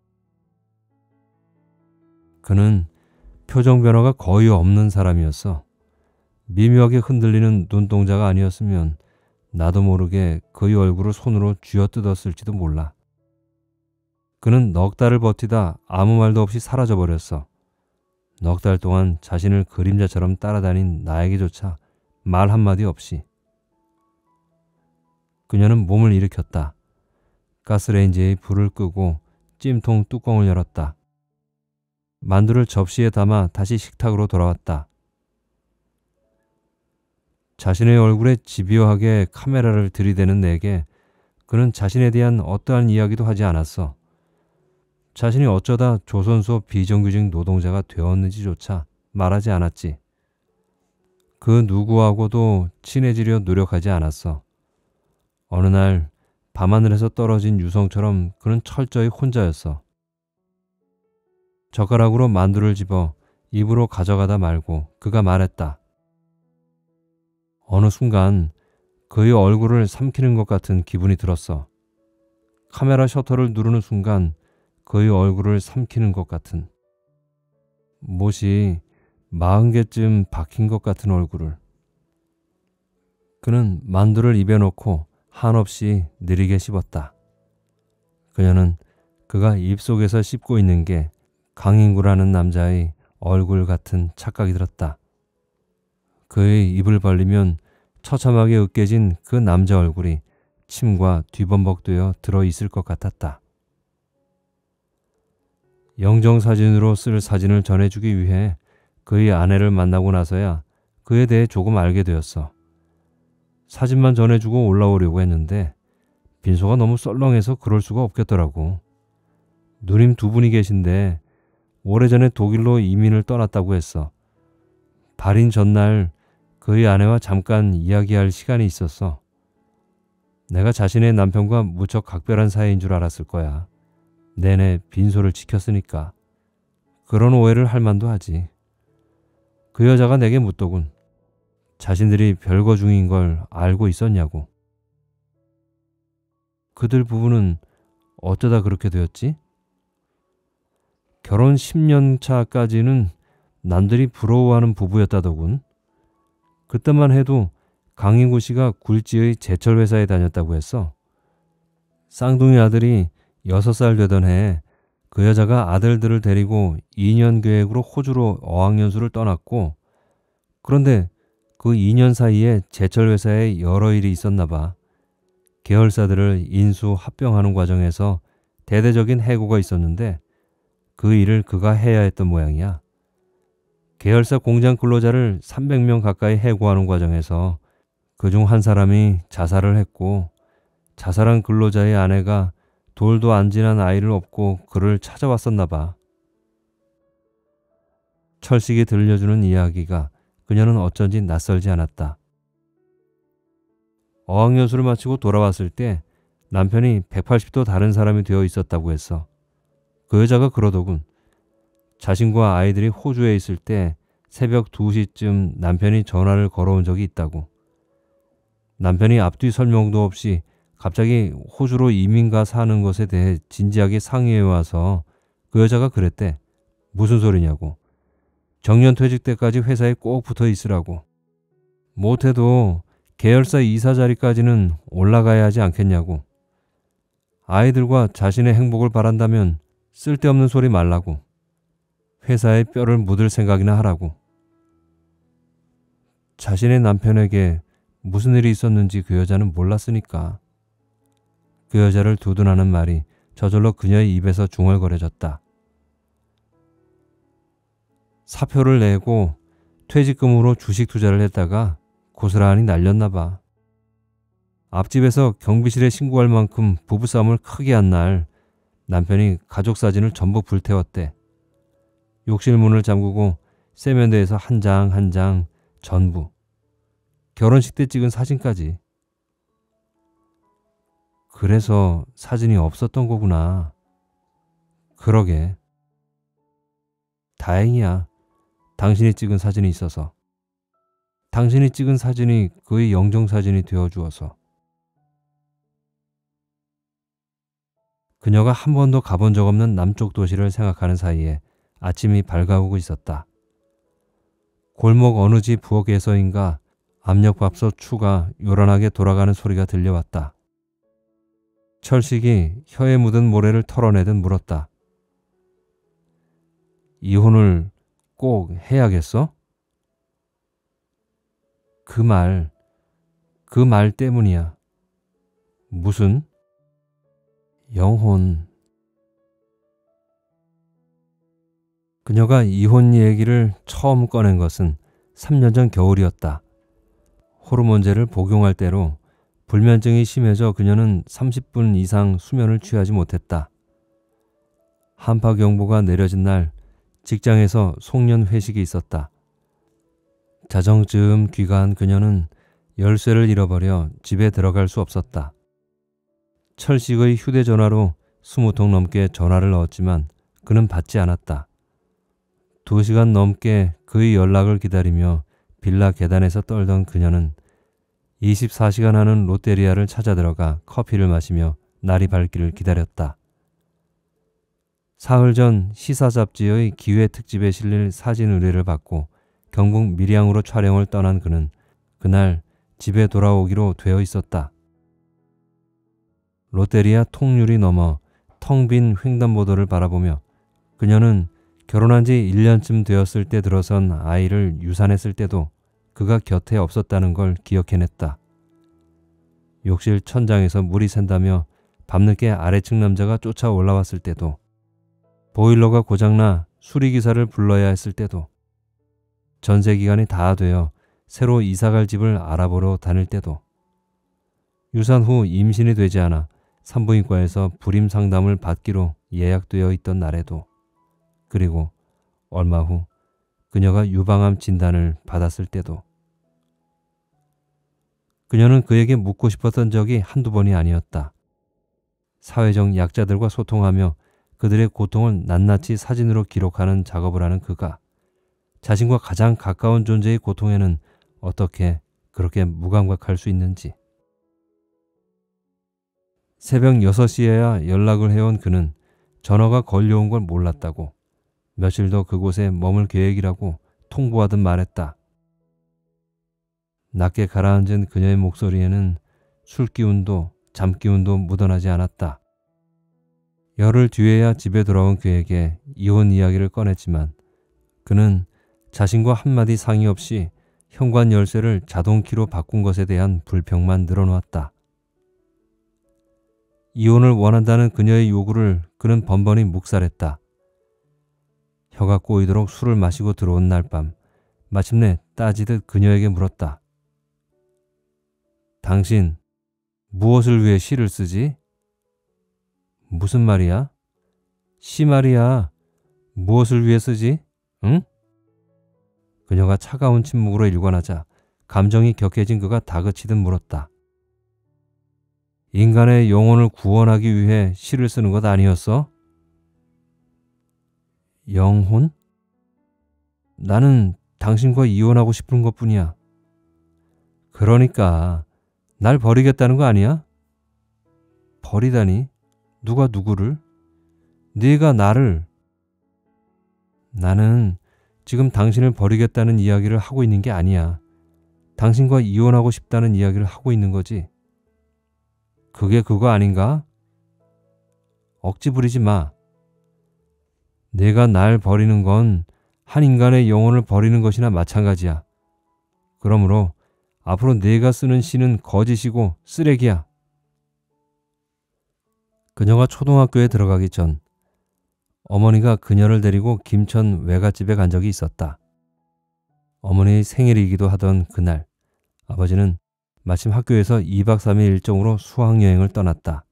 그는 표정 변화가 거의 없는 사람이었어. 미묘하게 흔들리는 눈동자가 아니었으면 나도 모르게 그의 얼굴을 손으로 쥐어뜯었을지도 몰라. 그는 넉 달을 버티다 아무 말도 없이 사라져버렸어. 넉 달 동안 자신을 그림자처럼 따라다닌 나에게조차 말 한마디 없이. 그녀는 몸을 일으켰다. 가스레인지에 불을 끄고 찜통 뚜껑을 열었다. 만두를 접시에 담아 다시 식탁으로 돌아왔다. 자신의 얼굴에 집요하게 카메라를 들이대는 내게 그는 자신에 대한 어떠한 이야기도 하지 않았어. 자신이 어쩌다 조선소 비정규직 노동자가 되었는지조차 말하지 않았지. 그 누구하고도 친해지려 노력하지 않았어. 어느 날 밤하늘에서 떨어진 유성처럼 그는 철저히 혼자였어. 젓가락으로 만두를 집어 입으로 가져가다 말고 그가 말했다. 어느 순간 그의 얼굴을 삼키는 것 같은 기분이 들었어. 카메라 셔터를 누르는 순간 그의 얼굴을 삼키는 것 같은. 못이 마흔 개쯤 박힌 것 같은 얼굴을. 그는 만두를 입에 넣고 한없이 느리게 씹었다. 그녀는 그가 입속에서 씹고 있는 게 강인구라는 남자의 얼굴 같은 착각이 들었다. 그의 입을 벌리면 처참하게 으깨진 그 남자 얼굴이 침과 뒤범벅되어 들어있을 것 같았다. 영정사진으로 쓸 사진을 전해주기 위해 그의 아내를 만나고 나서야 그에 대해 조금 알게 되었어. 사진만 전해주고 올라오려고 했는데 빈소가 너무 썰렁해서 그럴 수가 없겠더라고. 누님 두 분이 계신데 오래전에 독일로 이민을 떠났다고 했어. 발인 전날 그의 아내와 잠깐 이야기할 시간이 있었어. 내가 자신의 남편과 무척 각별한 사이인 줄 알았을 거야. 내내 빈소를 지켰으니까. 그런 오해를 할 만도 하지. 그 여자가 내게 묻더군. 자신들이 별거 중인 걸 알고 있었냐고. 그들 부부는 어쩌다 그렇게 되었지? 결혼 십 년 차까지는 남들이 부러워하는 부부였다더군. 그때만 해도 강인구 씨가 굴지의 제철 회사에 다녔다고 했어. 쌍둥이 아들이 여섯 살 되던 해에 그 여자가 아들들을 데리고 이 년 계획으로 호주로 어학연수를 떠났고, 그런데 그 이 년 사이에 제철 회사에 여러 일이 있었나 봐. 계열사들을 인수 합병하는 과정에서 대대적인 해고가 있었는데 그 일을 그가 해야 했던 모양이야. 계열사 공장 근로자를 삼백 명 가까이 해고하는 과정에서 그중 한 사람이 자살을 했고, 자살한 근로자의 아내가 돌도 안 지난 아이를 업고 그를 찾아왔었나 봐. 철식이 들려주는 이야기가 그녀는 어쩐지 낯설지 않았다. 어학연수를 마치고 돌아왔을 때 남편이 백팔십 도 다른 사람이 되어 있었다고 했어. 그 여자가 그러더군. 자신과 아이들이 호주에 있을 때 새벽 두 시쯤 남편이 전화를 걸어온 적이 있다고. 남편이 앞뒤 설명도 없이 갑자기 호주로 이민가 사는 것에 대해 진지하게 상의해 와서 그 여자가 그랬대. 무슨 소리냐고. 정년 퇴직 때까지 회사에 꼭 붙어 있으라고. 못해도 계열사 이사 자리까지는 올라가야 하지 않겠냐고. 아이들과 자신의 행복을 바란다면 쓸데없는 소리 말라고. 회사에 뼈를 묻을 생각이나 하라고. 자신의 남편에게 무슨 일이 있었는지 그 여자는 몰랐으니까. 그 여자를 두둔하는 말이 저절로 그녀의 입에서 중얼거려졌다. 사표를 내고 퇴직금으로 주식 투자를 했다가 고스란히 날렸나 봐. 앞집에서 경비실에 신고할 만큼 부부싸움을 크게 한 날 남편이 가족 사진을 전부 불태웠대. 욕실 문을 잠그고 세면대에서 한 장 한 장 전부. 결혼식 때 찍은 사진까지. 그래서 사진이 없었던 거구나. 그러게. 다행이야. 당신이 찍은 사진이 있어서. 당신이 찍은 사진이 그의 영정사진이 되어주어서. 그녀가 한 번도 가본 적 없는 남쪽 도시를 생각하는 사이에 아침이 밝아오고 있었다. 골목 어느 집 부엌에서인가 압력밥솥 추가 요란하게 돌아가는 소리가 들려왔다. 철식이 혀에 묻은 모래를 털어내듯 물었다. 이혼을 꼭 해야겠어? 그 말, 그 말 때문이야. 무슨? 영혼. 그녀가 이혼 얘기를 처음 꺼낸 것은 삼 년 전 겨울이었다. 호르몬제를 복용할 때로 불면증이 심해져 그녀는 삼십 분 이상 수면을 취하지 못했다. 한파경보가 내려진 날 직장에서 송년 회식이 있었다. 자정쯤 귀가한 그녀는 열쇠를 잃어버려 집에 들어갈 수 없었다. 철식의 휴대전화로 스무 통 넘게 전화를 넣었지만 그는 받지 않았다. 두 시간 넘게 그의 연락을 기다리며 빌라 계단에서 떨던 그녀는 이십사 시간 하는 롯데리아를 찾아 들어가 커피를 마시며 날이 밝기를 기다렸다. 사흘 전 시사 잡지의 기회 특집에 실릴 사진 의뢰를 받고 경북 밀양으로 촬영을 떠난 그는 그날 집에 돌아오기로 되어 있었다. 롯데리아 통유리 너머 텅 빈 횡단보도를 바라보며 그녀는 결혼한 지 일 년쯤 되었을 때 들어선 아이를 유산했을 때도 그가 곁에 없었다는 걸 기억해냈다. 욕실 천장에서 물이 샌다며 밤늦게 아래층 남자가 쫓아 올라왔을 때도, 보일러가 고장나 수리기사를 불러야 했을 때도, 전세기간이 다 되어 새로 이사갈 집을 알아보러 다닐 때도, 유산 후 임신이 되지 않아 산부인과에서 불임 상담을 받기로 예약되어 있던 날에도, 그리고 얼마 후 그녀가 유방암 진단을 받았을 때도. 그녀는 그에게 묻고 싶었던 적이 한두 번이 아니었다. 사회적 약자들과 소통하며 그들의 고통을 낱낱이 사진으로 기록하는 작업을 하는 그가 자신과 가장 가까운 존재의 고통에는 어떻게 그렇게 무감각할 수 있는지. 새벽 여섯 시에야 연락을 해온 그는 전화가 걸려온 걸 몰랐다고, 며칠 더 그곳에 머물 계획이라고 통보하듯 말했다. 낮게 가라앉은 그녀의 목소리에는 술 기운도 잠기운도 묻어나지 않았다. 열흘 뒤에야 집에 돌아온 그에게 이혼 이야기를 꺼냈지만 그는 자신과 한마디 상의 없이 현관 열쇠를 자동키로 바꾼 것에 대한 불평만 늘어놓았다. 이혼을 원한다는 그녀의 요구를 그는 번번이 묵살했다. 혀가 꼬이도록 술을 마시고 들어온 날 밤 마침내 따지듯 그녀에게 물었다. 당신 무엇을 위해 시를 쓰지? 무슨 말이야? 시 말이야. 무엇을 위해 쓰지? 응? 그녀가 차가운 침묵으로 일관하자 감정이 격해진 그가 다그치듯 물었다. 인간의 영혼을 구원하기 위해 시를 쓰는 것 아니었어? 영혼? 나는 당신과 이혼하고 싶은 것뿐이야. 그러니까 날 버리겠다는 거 아니야? 버리다니? 누가 누구를? 네가 나를. 나는 지금 당신을 버리겠다는 이야기를 하고 있는 게 아니야. 당신과 이혼하고 싶다는 이야기를 하고 있는 거지. 그게 그거 아닌가? 억지 부리지 마. 내가 날 버리는 건 한 인간의 영혼을 버리는 것이나 마찬가지야. 그러므로 앞으로 내가 쓰는 시는 거짓이고 쓰레기야. 그녀가 초등학교에 들어가기 전 어머니가 그녀를 데리고 김천 외갓집에 간 적이 있었다. 어머니의 생일이기도 하던 그날 아버지는 마침 학교에서 이 박 삼 일 일정으로 수학여행을 떠났다.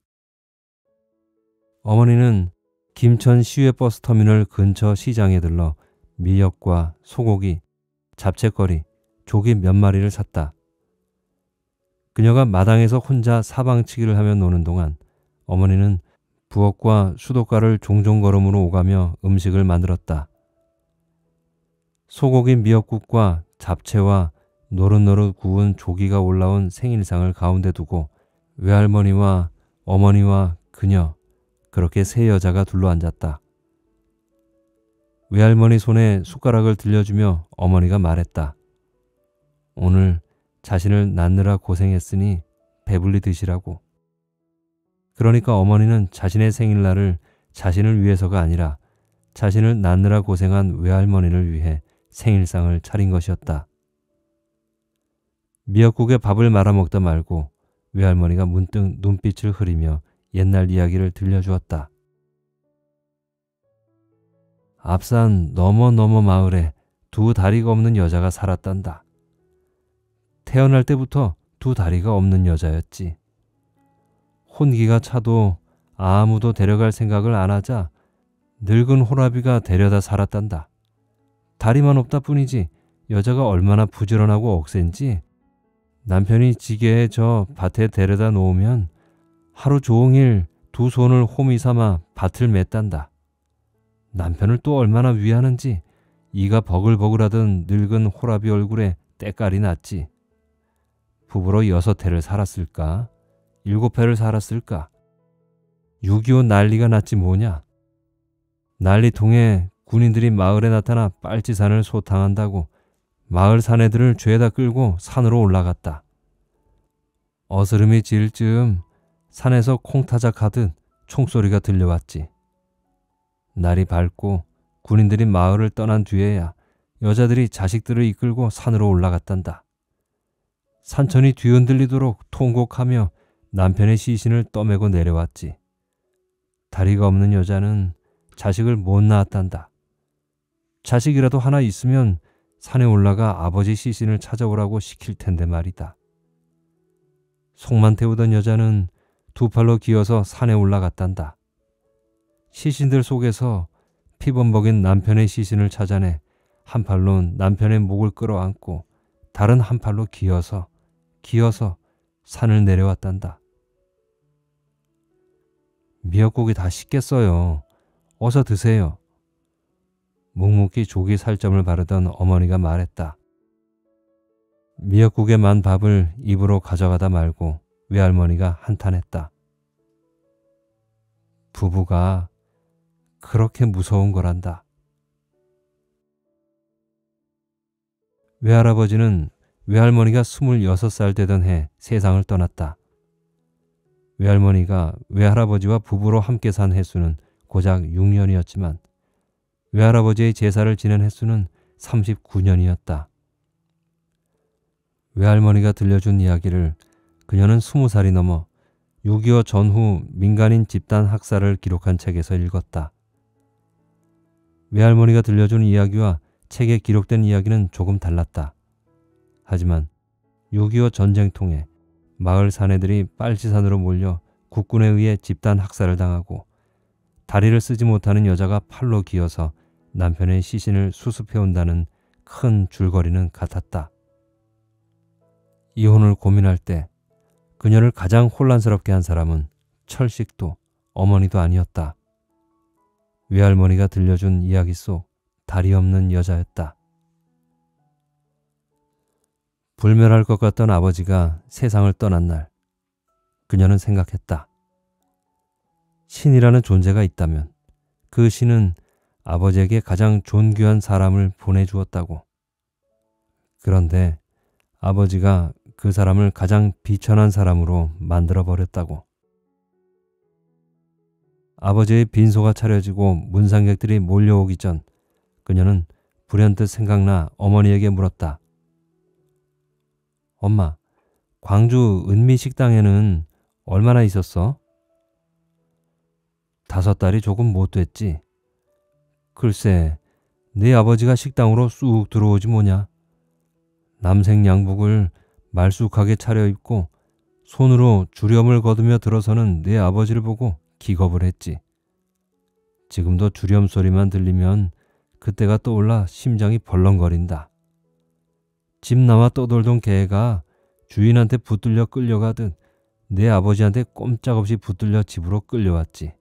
어머니는 김천 시외버스 터미널 근처 시장에 들러 미역과 소고기, 잡채거리, 조기 몇 마리를 샀다. 그녀가 마당에서 혼자 사방치기를 하며 노는 동안 어머니는 부엌과 수도가를 종종 걸음으로 오가며 음식을 만들었다. 소고기 미역국과 잡채와 노릇노릇 구운 조기가 올라온 생일상을 가운데 두고 외할머니와 어머니와 그녀, 그렇게 세 여자가 둘러앉았다. 외할머니 손에 숟가락을 들려주며 어머니가 말했다. 오늘 자신을 낳느라 고생했으니 배불리 드시라고. 그러니까 어머니는 자신의 생일날을 자신을 위해서가 아니라 자신을 낳느라 고생한 외할머니를 위해 생일상을 차린 것이었다. 미역국에 밥을 말아 먹다 말고 외할머니가 문득 눈빛을 흐리며 옛날 이야기를 들려주었다. 앞산 너머 너머 마을에 두 다리가 없는 여자가 살았단다. 태어날 때부터 두 다리가 없는 여자였지. 혼기가 차도 아무도 데려갈 생각을 안 하자 늙은 호라비가 데려다 살았단다. 다리만 없다 뿐이지 여자가 얼마나 부지런하고 억센지 남편이 지게에 저 밭에 데려다 놓으면 하루 종일 두 손을 호미 삼아 밭을 맸단다. 남편을 또 얼마나 위하는지 이가 버글버글하던 늙은 호라비 얼굴에 때깔이 났지. 부부로 여섯 해를 살았을까? 일곱 해를 살았을까? 육이오 난리가 났지 뭐냐. 난리통에 군인들이 마을에 나타나 빨치산을 소탕한다고 마을 사내들을 죄다 끌고 산으로 올라갔다. 어스름이 질 즈음 산에서 콩타작하듯 총소리가 들려왔지. 날이 밝고 군인들이 마을을 떠난 뒤에야 여자들이 자식들을 이끌고 산으로 올라갔단다. 산천이 뒤흔들리도록 통곡하며 남편의 시신을 떠매고 내려왔지. 다리가 없는 여자는 자식을 못 낳았단다. 자식이라도 하나 있으면 산에 올라가 아버지 시신을 찾아오라고 시킬 텐데 말이다. 속만 태우던 여자는 두 팔로 기어서 산에 올라갔단다. 시신들 속에서 피범벅인 남편의 시신을 찾아내 한 팔로 남편의 목을 끌어안고 다른 한 팔로 기어서 기어서 산을 내려왔단다. 미역국이 다 식겠어요. 어서 드세요. 묵묵히 조기 살점을 바르던 어머니가 말했다. 미역국에 만 밥을 입으로 가져가다 말고 외할머니가 한탄했다. 부부가 그렇게 무서운 거란다. 외할아버지는 외할머니가 스물여섯 살 되던 해 세상을 떠났다. 외할머니가 외할아버지와 부부로 함께 산 횟수는 고작 육 년이었지만 외할아버지의 제사를 지낸 횟수는 삼십구 년이었다. 외할머니가 들려준 이야기를 그녀는 스무 살이 넘어 육이오 전후 민간인 집단 학살을 기록한 책에서 읽었다. 외할머니가 들려준 이야기와 책에 기록된 이야기는 조금 달랐다. 하지만 육이오 전쟁통에 마을 사내들이 빨치산으로 몰려 국군에 의해 집단 학살을 당하고 다리를 쓰지 못하는 여자가 팔로 기어서 남편의 시신을 수습해온다는 큰 줄거리는 같았다. 이혼을 고민할 때 그녀를 가장 혼란스럽게 한 사람은 철식도 어머니도 아니었다. 외할머니가 들려준 이야기 속 다리 없는 여자였다. 불멸할 것 같던 아버지가 세상을 떠난 날 그녀는 생각했다. 신이라는 존재가 있다면 그 신은 아버지에게 가장 존귀한 사람을 보내주었다고. 그런데 아버지가 그 사람을 가장 비천한 사람으로 만들어버렸다고. 아버지의 빈소가 차려지고 문상객들이 몰려오기 전 그녀는 불현듯 생각나 어머니에게 물었다. 엄마, 광주 은미식당에는 얼마나 있었어? 다섯 달이 조금 못 됐지. 글쎄, 네 아버지가 식당으로 쑥 들어오지 뭐냐. 남색 양복을 말쑥하게 차려입고 손으로 주렴을 거두며 들어서는 네 아버지를 보고 기겁을 했지. 지금도 주렴 소리만 들리면 그때가 떠올라 심장이 벌렁거린다. 집 나와 떠돌던 개가 주인한테 붙들려 끌려가듯 내 아버지한테 꼼짝없이 붙들려 집으로 끌려왔지.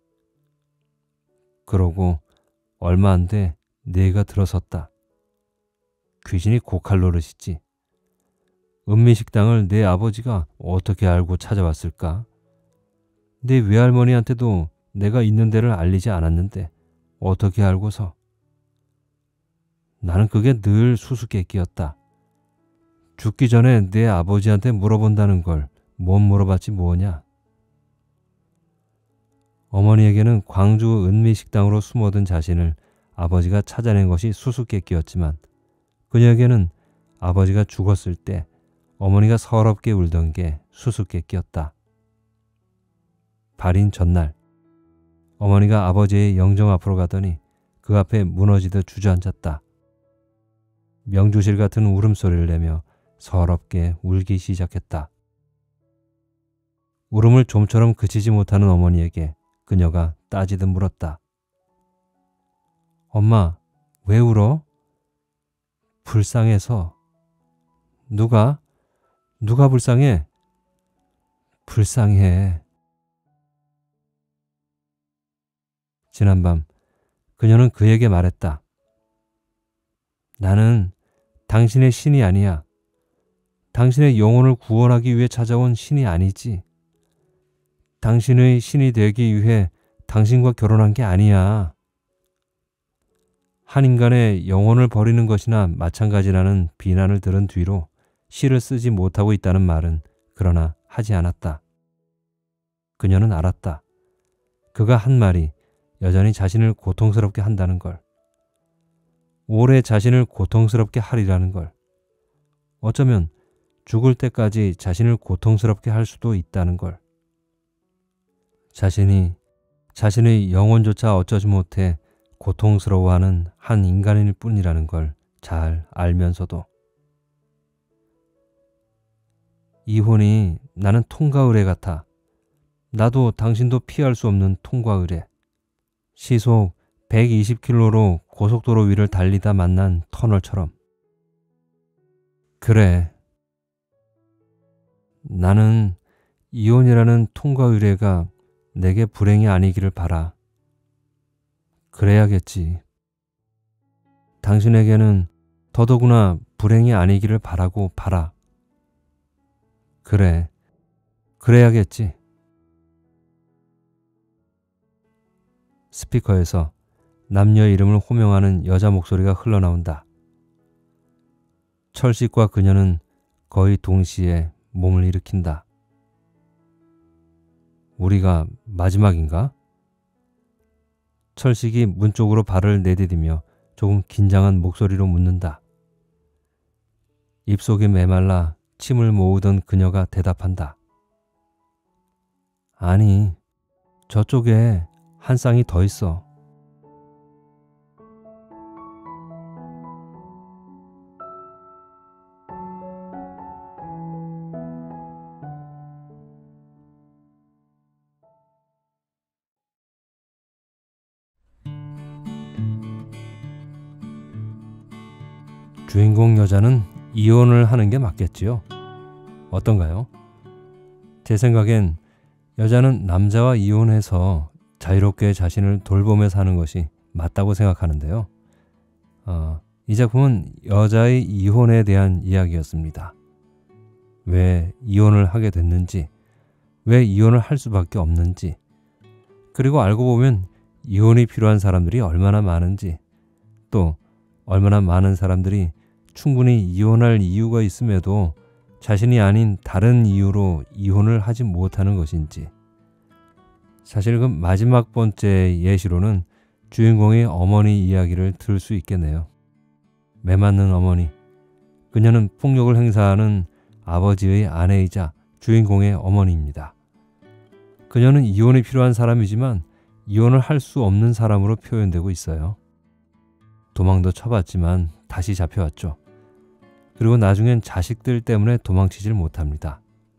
그러고 얼마 안 돼 네가 들어섰다. 귀신이 고칼 노릇이지. 은미식당을 내 아버지가 어떻게 알고 찾아왔을까? 내 외할머니한테도 내가 있는 데를 알리지 않았는데 어떻게 알고서? 나는 그게 늘 수수께끼였다. 죽기 전에 내 아버지한테 물어본다는 걸 못 물어봤지 뭐냐. 어머니에게는 광주 은미식당으로 숨어든 자신을 아버지가 찾아낸 것이 수수께끼였지만 그녀에게는 아버지가 죽었을 때 어머니가 서럽게 울던 게 수수께끼였다. 발인 전날 어머니가 아버지의 영정 앞으로 가더니 그 앞에 무너지듯 주저앉았다. 명주실 같은 울음소리를 내며 서럽게 울기 시작했다. 울음을 좀처럼 그치지 못하는 어머니에게 그녀가 따지듯 물었다. 엄마, 왜 울어? 불쌍해서. 누가? 누가 불쌍해? 불쌍해. 지난밤 그녀는 그에게 말했다. 나는 당신의 신이 아니야. 당신의 영혼을 구원하기 위해 찾아온 신이 아니지. 당신의 신이 되기 위해 당신과 결혼한 게 아니야. 한 인간의 영혼을 버리는 것이나 마찬가지라는 비난을 들은 뒤로 시를 쓰지 못하고 있다는 말은 그러나 하지 않았다. 그녀는 알았다. 그가 한 말이 여전히 자신을 고통스럽게 한다는 걸. 오래 자신을 고통스럽게 하리라는 걸. 어쩌면 죽을 때까지 자신을 고통스럽게 할 수도 있다는 걸. 자신이 자신의 영혼조차 어쩌지 못해 고통스러워하는 한 인간일 뿐이라는 걸 잘 알면서도. 이혼이 나는 통과 의례 같아. 나도 당신도 피할 수 없는 통과 의례. 시속 백이십 킬로미터로 고속도로 위를 달리다 만난 터널처럼. 그래. 나는 이혼이라는 통과 의례가 내게 불행이 아니기를 바라. 그래야겠지. 당신에게는 더더구나 불행이 아니기를 바라고 바라. 그래. 그래야겠지. 스피커에서 남녀 이름을 호명하는 여자 목소리가 흘러나온다. 철식과 그녀는 거의 동시에 몸을 일으킨다. 우리가 마지막인가? 철식이 문 쪽으로 발을 내디디며 조금 긴장한 목소리로 묻는다. 입속이 메말라 침을 모으던 그녀가 대답한다. 아니, 저쪽에 한 쌍이 더 있어. 주인공 여자는 이혼을 하는 게 맞겠지요? 어떤가요? 제 생각엔 여자는 남자와 이혼해서 자유롭게 자신을 돌보며 사는 것이 맞다고 생각하는데요. 어, 이 작품은 여자의 이혼에 대한 이야기였습니다. 왜 이혼을 하게 됐는지, 왜 이혼을 할 수밖에 없는지, 그리고 알고 보면 이혼이 필요한 사람들이 얼마나 많은지, 또 얼마나 많은 사람들이 충분히 이혼할 이유가 있음에도 자신이 아닌 다른 이유로 이혼을 하지 못하는 것인지. 사실 그 마지막 번째 예시로는 주인공의 어머니 이야기를 들을 수 있겠네요. 매맞는 어머니. 그녀는 폭력을 행사하는 아버지의 아내이자 주인공의 어머니입니다. 그녀는 이혼이 필요한 사람이지만 이혼을 할 수 없는 사람으로 표현되고 있어요. 도망도 쳐봤지만 다시 잡혀왔죠. 그리고 나중엔 자식들 때문에 도망치질 못합니다.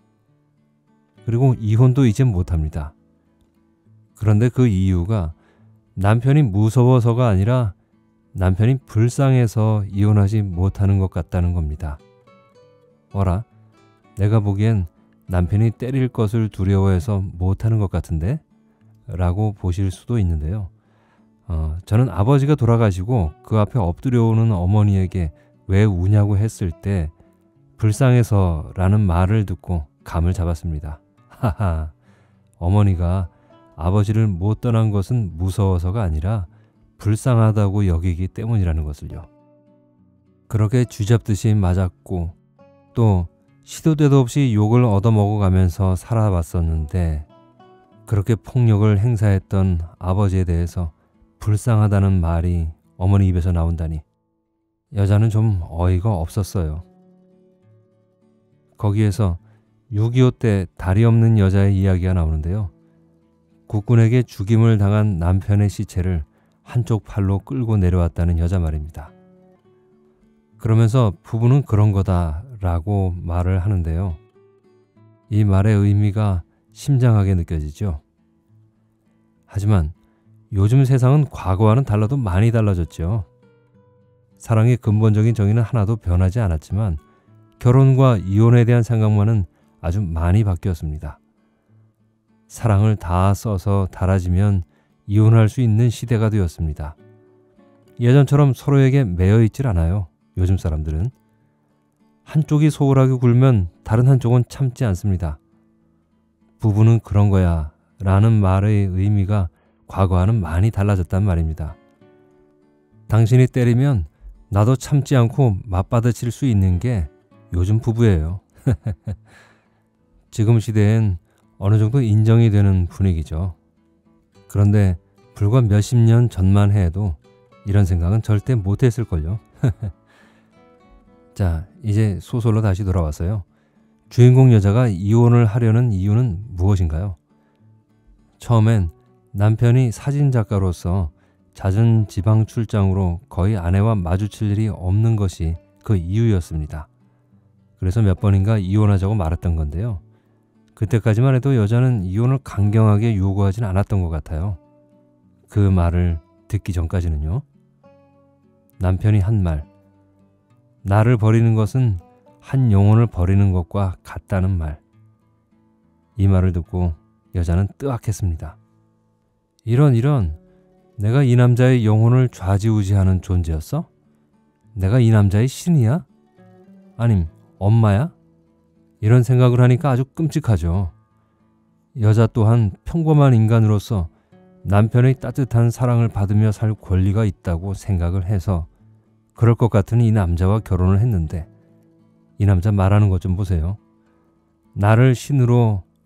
그리고 이혼도 이젠 못합니다. 그런데 그 이유가 남편이 무서워서가 아니라 남편이 불쌍해서 이혼하지 못하는 것 같다는 겁니다. 어라? 내가 보기엔 남편이 때릴 것을 두려워해서 못하는 것 같은데? 라고 보실 수도 있는데요. 어, 저는 아버지가 돌아가시고 그 앞에 엎드려 오는 어머니에게 왜 우냐고 했을 때 불쌍해서 라는 말을 듣고 감을 잡았습니다. 하하, 어머니가 아버지를 못 떠난 것은 무서워서가 아니라 불쌍하다고 여기기 때문이라는 것을요. 그렇게 쥐잡듯이 맞았고 또 시도 때도 없이 욕을 얻어먹어가면서 살아왔었는데 그렇게 폭력을 행사했던 아버지에 대해서 불쌍하다는 말이 어머니 입에서 나온다니 여자는 좀 어이가 없었어요. 거기에서 육이오 때 다리 없는 여자의 이야기가 나오는데요. 국군에게 죽임을 당한 남편의 시체를 한쪽 팔로 끌고 내려왔다는 여자 말입니다. 그러면서 부부는 그런 거다라고 말을 하는데요. 이 말의 의미가 심장하게 느껴지죠. 하지만 요즘 세상은 과거와는 달라도 많이 달라졌죠. 사랑의 근본적인 정의는 하나도 변하지 않았지만 결혼과 이혼에 대한 생각만은 아주 많이 바뀌었습니다. 사랑을 다 써서 달아지면 이혼할 수 있는 시대가 되었습니다. 예전처럼 서로에게 매여 있질 않아요. 요즘 사람들은. 한쪽이 소홀하게 굴면 다른 한쪽은 참지 않습니다. 부부는 그런 거야 라는 말의 의미가 과거와는 많이 달라졌단 말입니다. 당신이 때리면 나도 참지 않고 맞받아칠 수 있는 게 요즘 부부예요. 지금 시대엔 어느 정도 인정이 되는 분위기죠. 그런데 불과 몇십 년 전만 해도 이런 생각은 절대 못했을걸요. 자, 이제 소설로 다시 돌아왔어요. 주인공 여자가 이혼을 하려는 이유는 무엇인가요? 처음엔 남편이 사진작가로서 잦은 지방 출장으로 거의 아내와 마주칠 일이 없는 것이 그 이유였습니다. 그래서 몇 번인가 이혼하자고 말했던 건데요. 그때까지만 해도 여자는 이혼을 강경하게 요구하진 않았던 것 같아요. 그 말을 듣기 전까지는요. 남편이 한 말, 나를 버리는 것은 한 영혼을 버리는 것과 같다는 말. 이 말을 듣고 여자는 뜨악했습니다. 이런 이런 내가 이 남자의 영혼을 좌지우지하는 존재였어? 내가 이 남자의 신이야? 아님 엄마야? 이런 생각을 하니까 아주 끔찍하죠. 여자 또한 평범한 인간으로서 남편의 따뜻한 사랑을 받으며 살 권리가 있다고 생각을 해서 그럴 것 같은 이 남자와 결혼을 했는데 이 남자 말하는 것 좀 보세요. 나를 신으로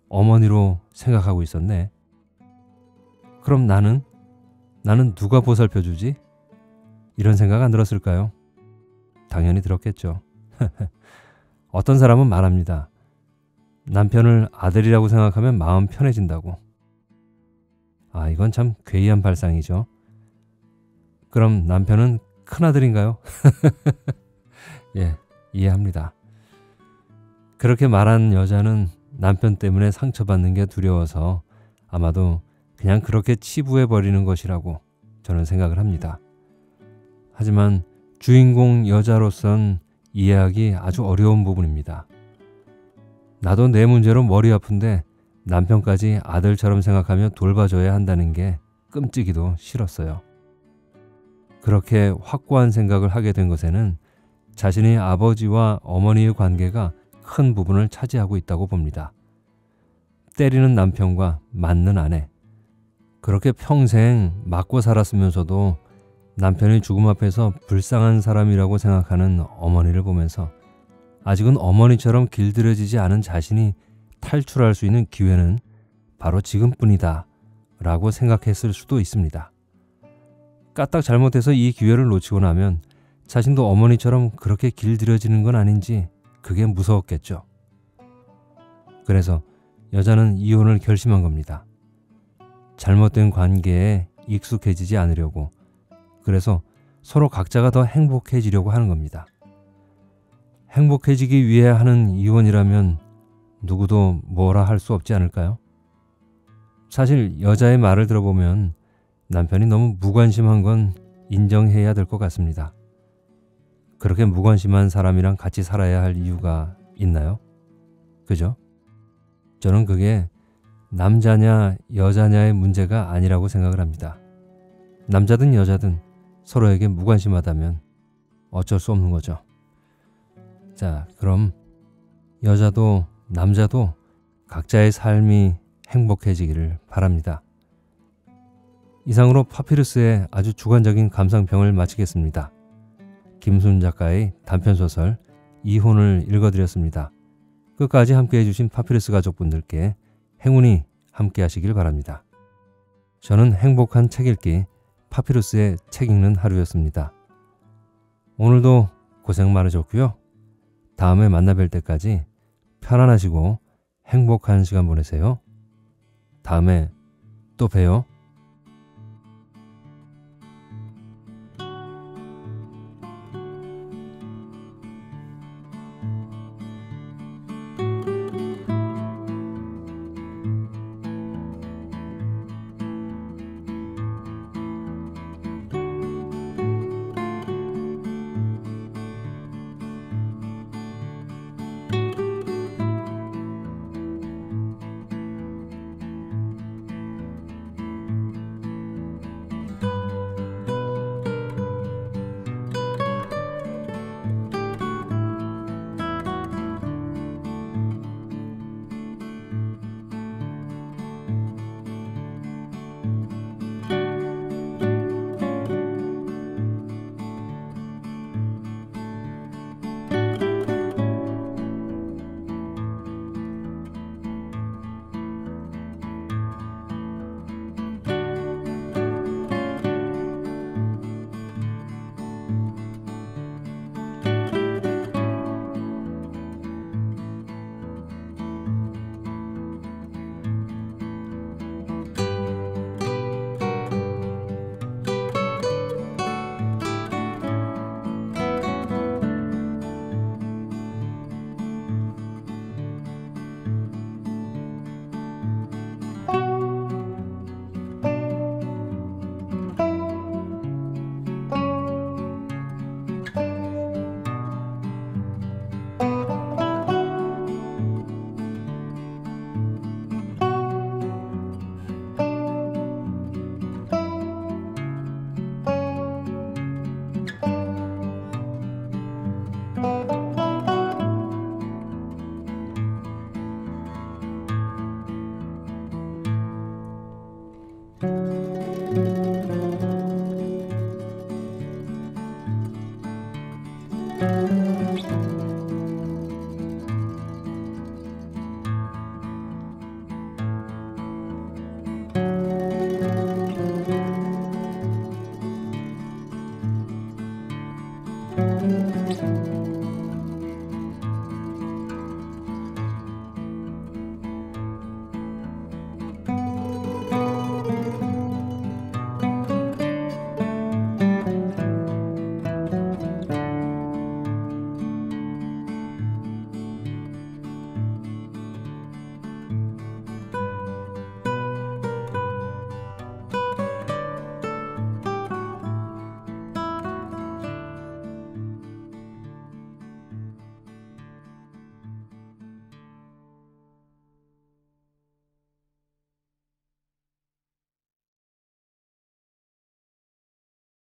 어머니로 생각하고 있었네. 그럼 나는? 나는 누가 보살펴 주지? 이런 생각 안 들었을까요? 당연히 들었겠죠. 어떤 사람은 말합니다. 남편을 아들이라고 생각하면 마음 편해진다고. 아, 이건 참 괴이한 발상이죠. 그럼 남편은 큰아들인가요? 예, 이해합니다. 그렇게 말한 여자는 남편 때문에 상처받는 게 두려워서 아마도 그냥 그렇게 치부해버리는 것이라고 저는 생각을 합니다. 하지만 주인공 여자로선 이해하기 아주 어려운 부분입니다. 나도 내 문제로 머리 아픈데 남편까지 아들처럼 생각하며 돌봐줘야 한다는 게 끔찍이도 싫었어요. 그렇게 확고한 생각을 하게 된 것에는 자신의 아버지와 어머니의 관계가 큰 부분을 차지하고 있다고 봅니다. 때리는 남편과 맞는 아내, 그렇게 평생 맞고 살았으면서도 남편의 죽음 앞에서 불쌍한 사람이라고 생각하는 어머니를 보면서 아직은 어머니처럼 길들여지지 않은 자신이 탈출할 수 있는 기회는 바로 지금뿐이다 라고 생각했을 수도 있습니다. 까딱 잘못해서 이 기회를 놓치고 나면 자신도 어머니처럼 그렇게 길들여지는 건 아닌지 그게 무서웠겠죠. 그래서 여자는 이혼을 결심한 겁니다. 잘못된 관계에 익숙해지지 않으려고, 그래서 서로 각자가 더 행복해지려고 하는 겁니다. 행복해지기 위해 하는 이혼이라면 누구도 뭐라 할 수 없지 않을까요? 사실 여자의 말을 들어보면 남편이 너무 무관심한 건 인정해야 될 것 같습니다. 그렇게 무관심한 사람이랑 같이 살아야 할 이유가 있나요? 그죠? 저는 그게 남자냐 여자냐의 문제가 아니라고 생각을 합니다. 남자든 여자든 서로에게 무관심하다면 어쩔 수 없는 거죠. 자, 그럼 여자도 남자도 각자의 삶이 행복해지기를 바랍니다. 이상으로 파피루스의 아주 주관적인 감상평을 마치겠습니다. 김순 작가의 단편소설 이혼을 읽어드렸습니다. 끝까지 함께해 주신 파피루스 가족분들께 행운이 함께 하시길 바랍니다. 저는 행복한 책 읽기 파피루스의 책 읽는 하루였습니다. 오늘도 고생 많으셨고요. 다음에 만나 뵐 때까지 편안하시고 행복한 시간 보내세요. 다음에 또 봬요.